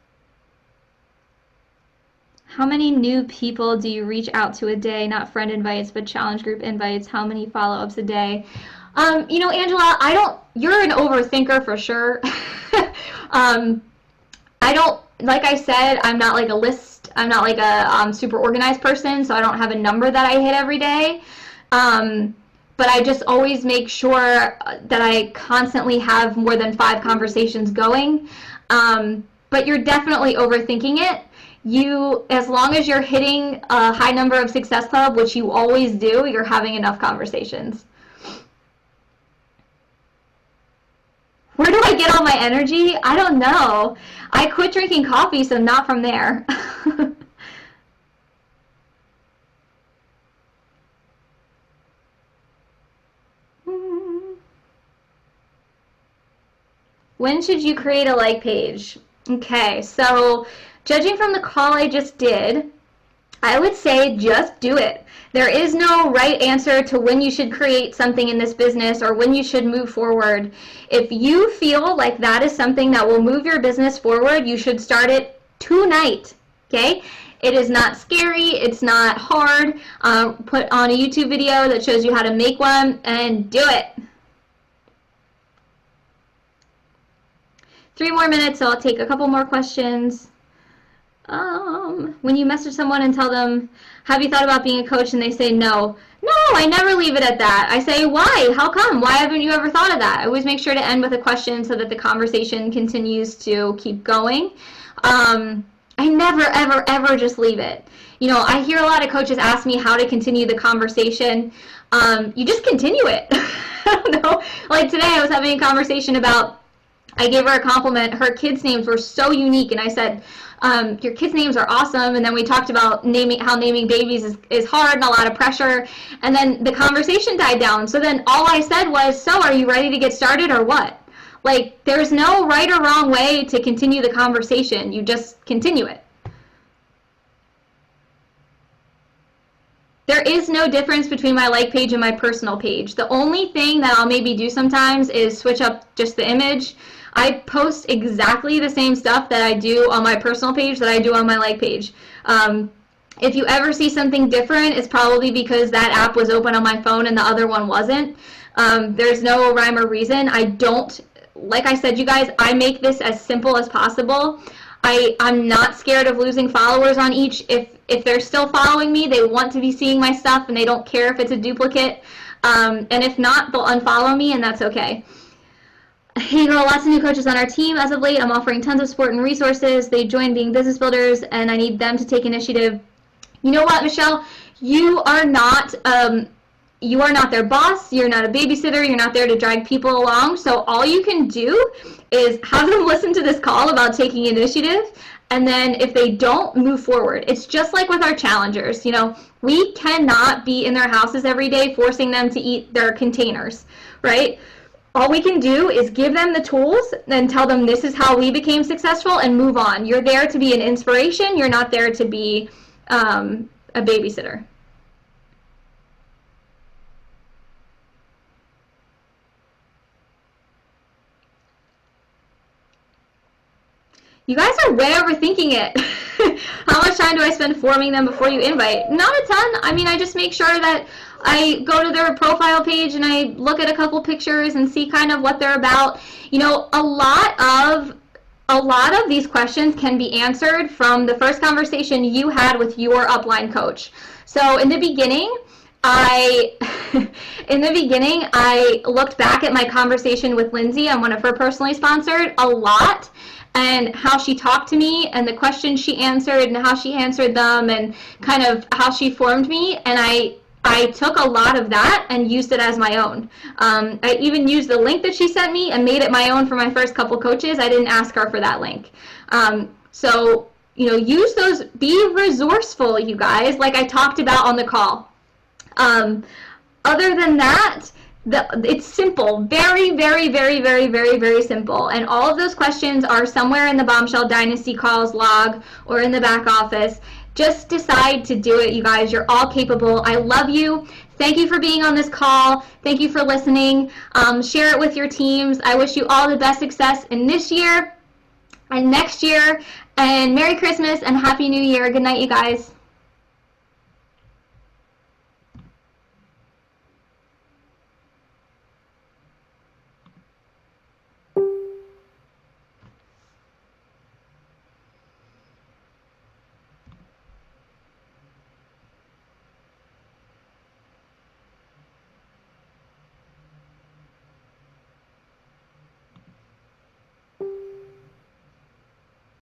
how many new people do you reach out to a day? Not friend invites, but challenge group invites. How many follow-ups a day? Um, you know, Angela, I don't, you're an overthinker for sure. um, I don't, like I said, I'm not like a list, I'm not like a um, super organized person, so I don't have a number that I hit every day. Um, but I just always make sure that I constantly have more than five conversations going. Um, but you're definitely overthinking it. You, as long as you're hitting a high number of Success Club, which you always do, you're having enough conversations. Where do I get all my energy? I don't know. I quit drinking coffee, so not from there. When should you create a like page? Okay, so judging from the call I just did, I would say just do it. There is no right answer to when you should create something in this business or when you should move forward. If you feel like that is something that will move your business forward, you should start it tonight, okay? It is not scary. It's not hard. Uh, put on a YouTube video that shows you how to make one and do it. Three more minutes, so I'll take a couple more questions. Um, when you message someone and tell them, have you thought about being a coach, and they say no. No, I never leave it at that. I say, why? How come? Why haven't you ever thought of that? I always make sure to end with a question so that the conversation continues to keep going. Um, I never, ever, ever just leave it. You know, I hear a lot of coaches ask me how to continue the conversation. Um, you just continue it. I don't know. Like today I was having a conversation about, I gave her a compliment. Her kids' names were so unique, and I said, um, your kids' names are awesome. And then we talked about naming, how naming babies is, is hard and a lot of pressure. And then the conversation died down. So then all I said was, so are you ready to get started or what? Like, there's no right or wrong way to continue the conversation. You just continue it. There is no difference between my like page and my personal page. The only thing that I'll maybe do sometimes is switch up just the image. I post exactly the same stuff that I do on my personal page that I do on my like page. Um, if you ever see something different, it's probably because that app was open on my phone and the other one wasn't. Um, there's no rhyme or reason. I don't, like I said, you guys, I make this as simple as possible. I, I'm not scared of losing followers on each. If, if they're still following me, they want to be seeing my stuff and they don't care if it's a duplicate. Um, and if not, they'll unfollow me, and that's okay. Hey girl, lots of new coaches on our team as of late. I'm offering tons of support and resources. They join being business builders, and I need them to take initiative. You know what, Michelle? You are not um, you are not their boss. You're not a babysitter. You're not there to drag people along. So all you can do is have them listen to this call about taking initiative, and then if they don't, move forward. It's just like with our challengers. You know, we cannot be in their houses every day forcing them to eat their containers, right? All we can do is give them the tools and tell them this is how we became successful and move on. You're there to be an inspiration. You're not there to be um, a babysitter. You guys are way overthinking it. How much time do I spend forming them before you invite? Not a ton. I mean, I just make sure that I go to their profile page and I look at a couple pictures and see kind of what they're about. You know, a lot of a lot of these questions can be answered from the first conversation you had with your upline coach. So in the beginning, I in the beginning, I looked back at my conversation with Lindsay on one of her personally sponsored a lot, and how she talked to me and the questions she answered and how she answered them and kind of how she formed me, and I I took a lot of that and used it as my own. Um, I even used the link that she sent me and made it my own for my first couple coaches. I didn't ask her for that link. Um, so, you know, use those, be resourceful, you guys, like I talked about on the call. Um, other than that, The, it's simple, very, very, very, very, very, very simple. And all of those questions are somewhere in the Bombshell Dynasty calls log or in the back office. Just decide to do it, you guys. You're all capable. I love you. Thank you for being on this call. Thank you for listening. Um, share it with your teams. I wish you all the best success in this year and next year. And Merry Christmas and Happy New Year. Good night, you guys.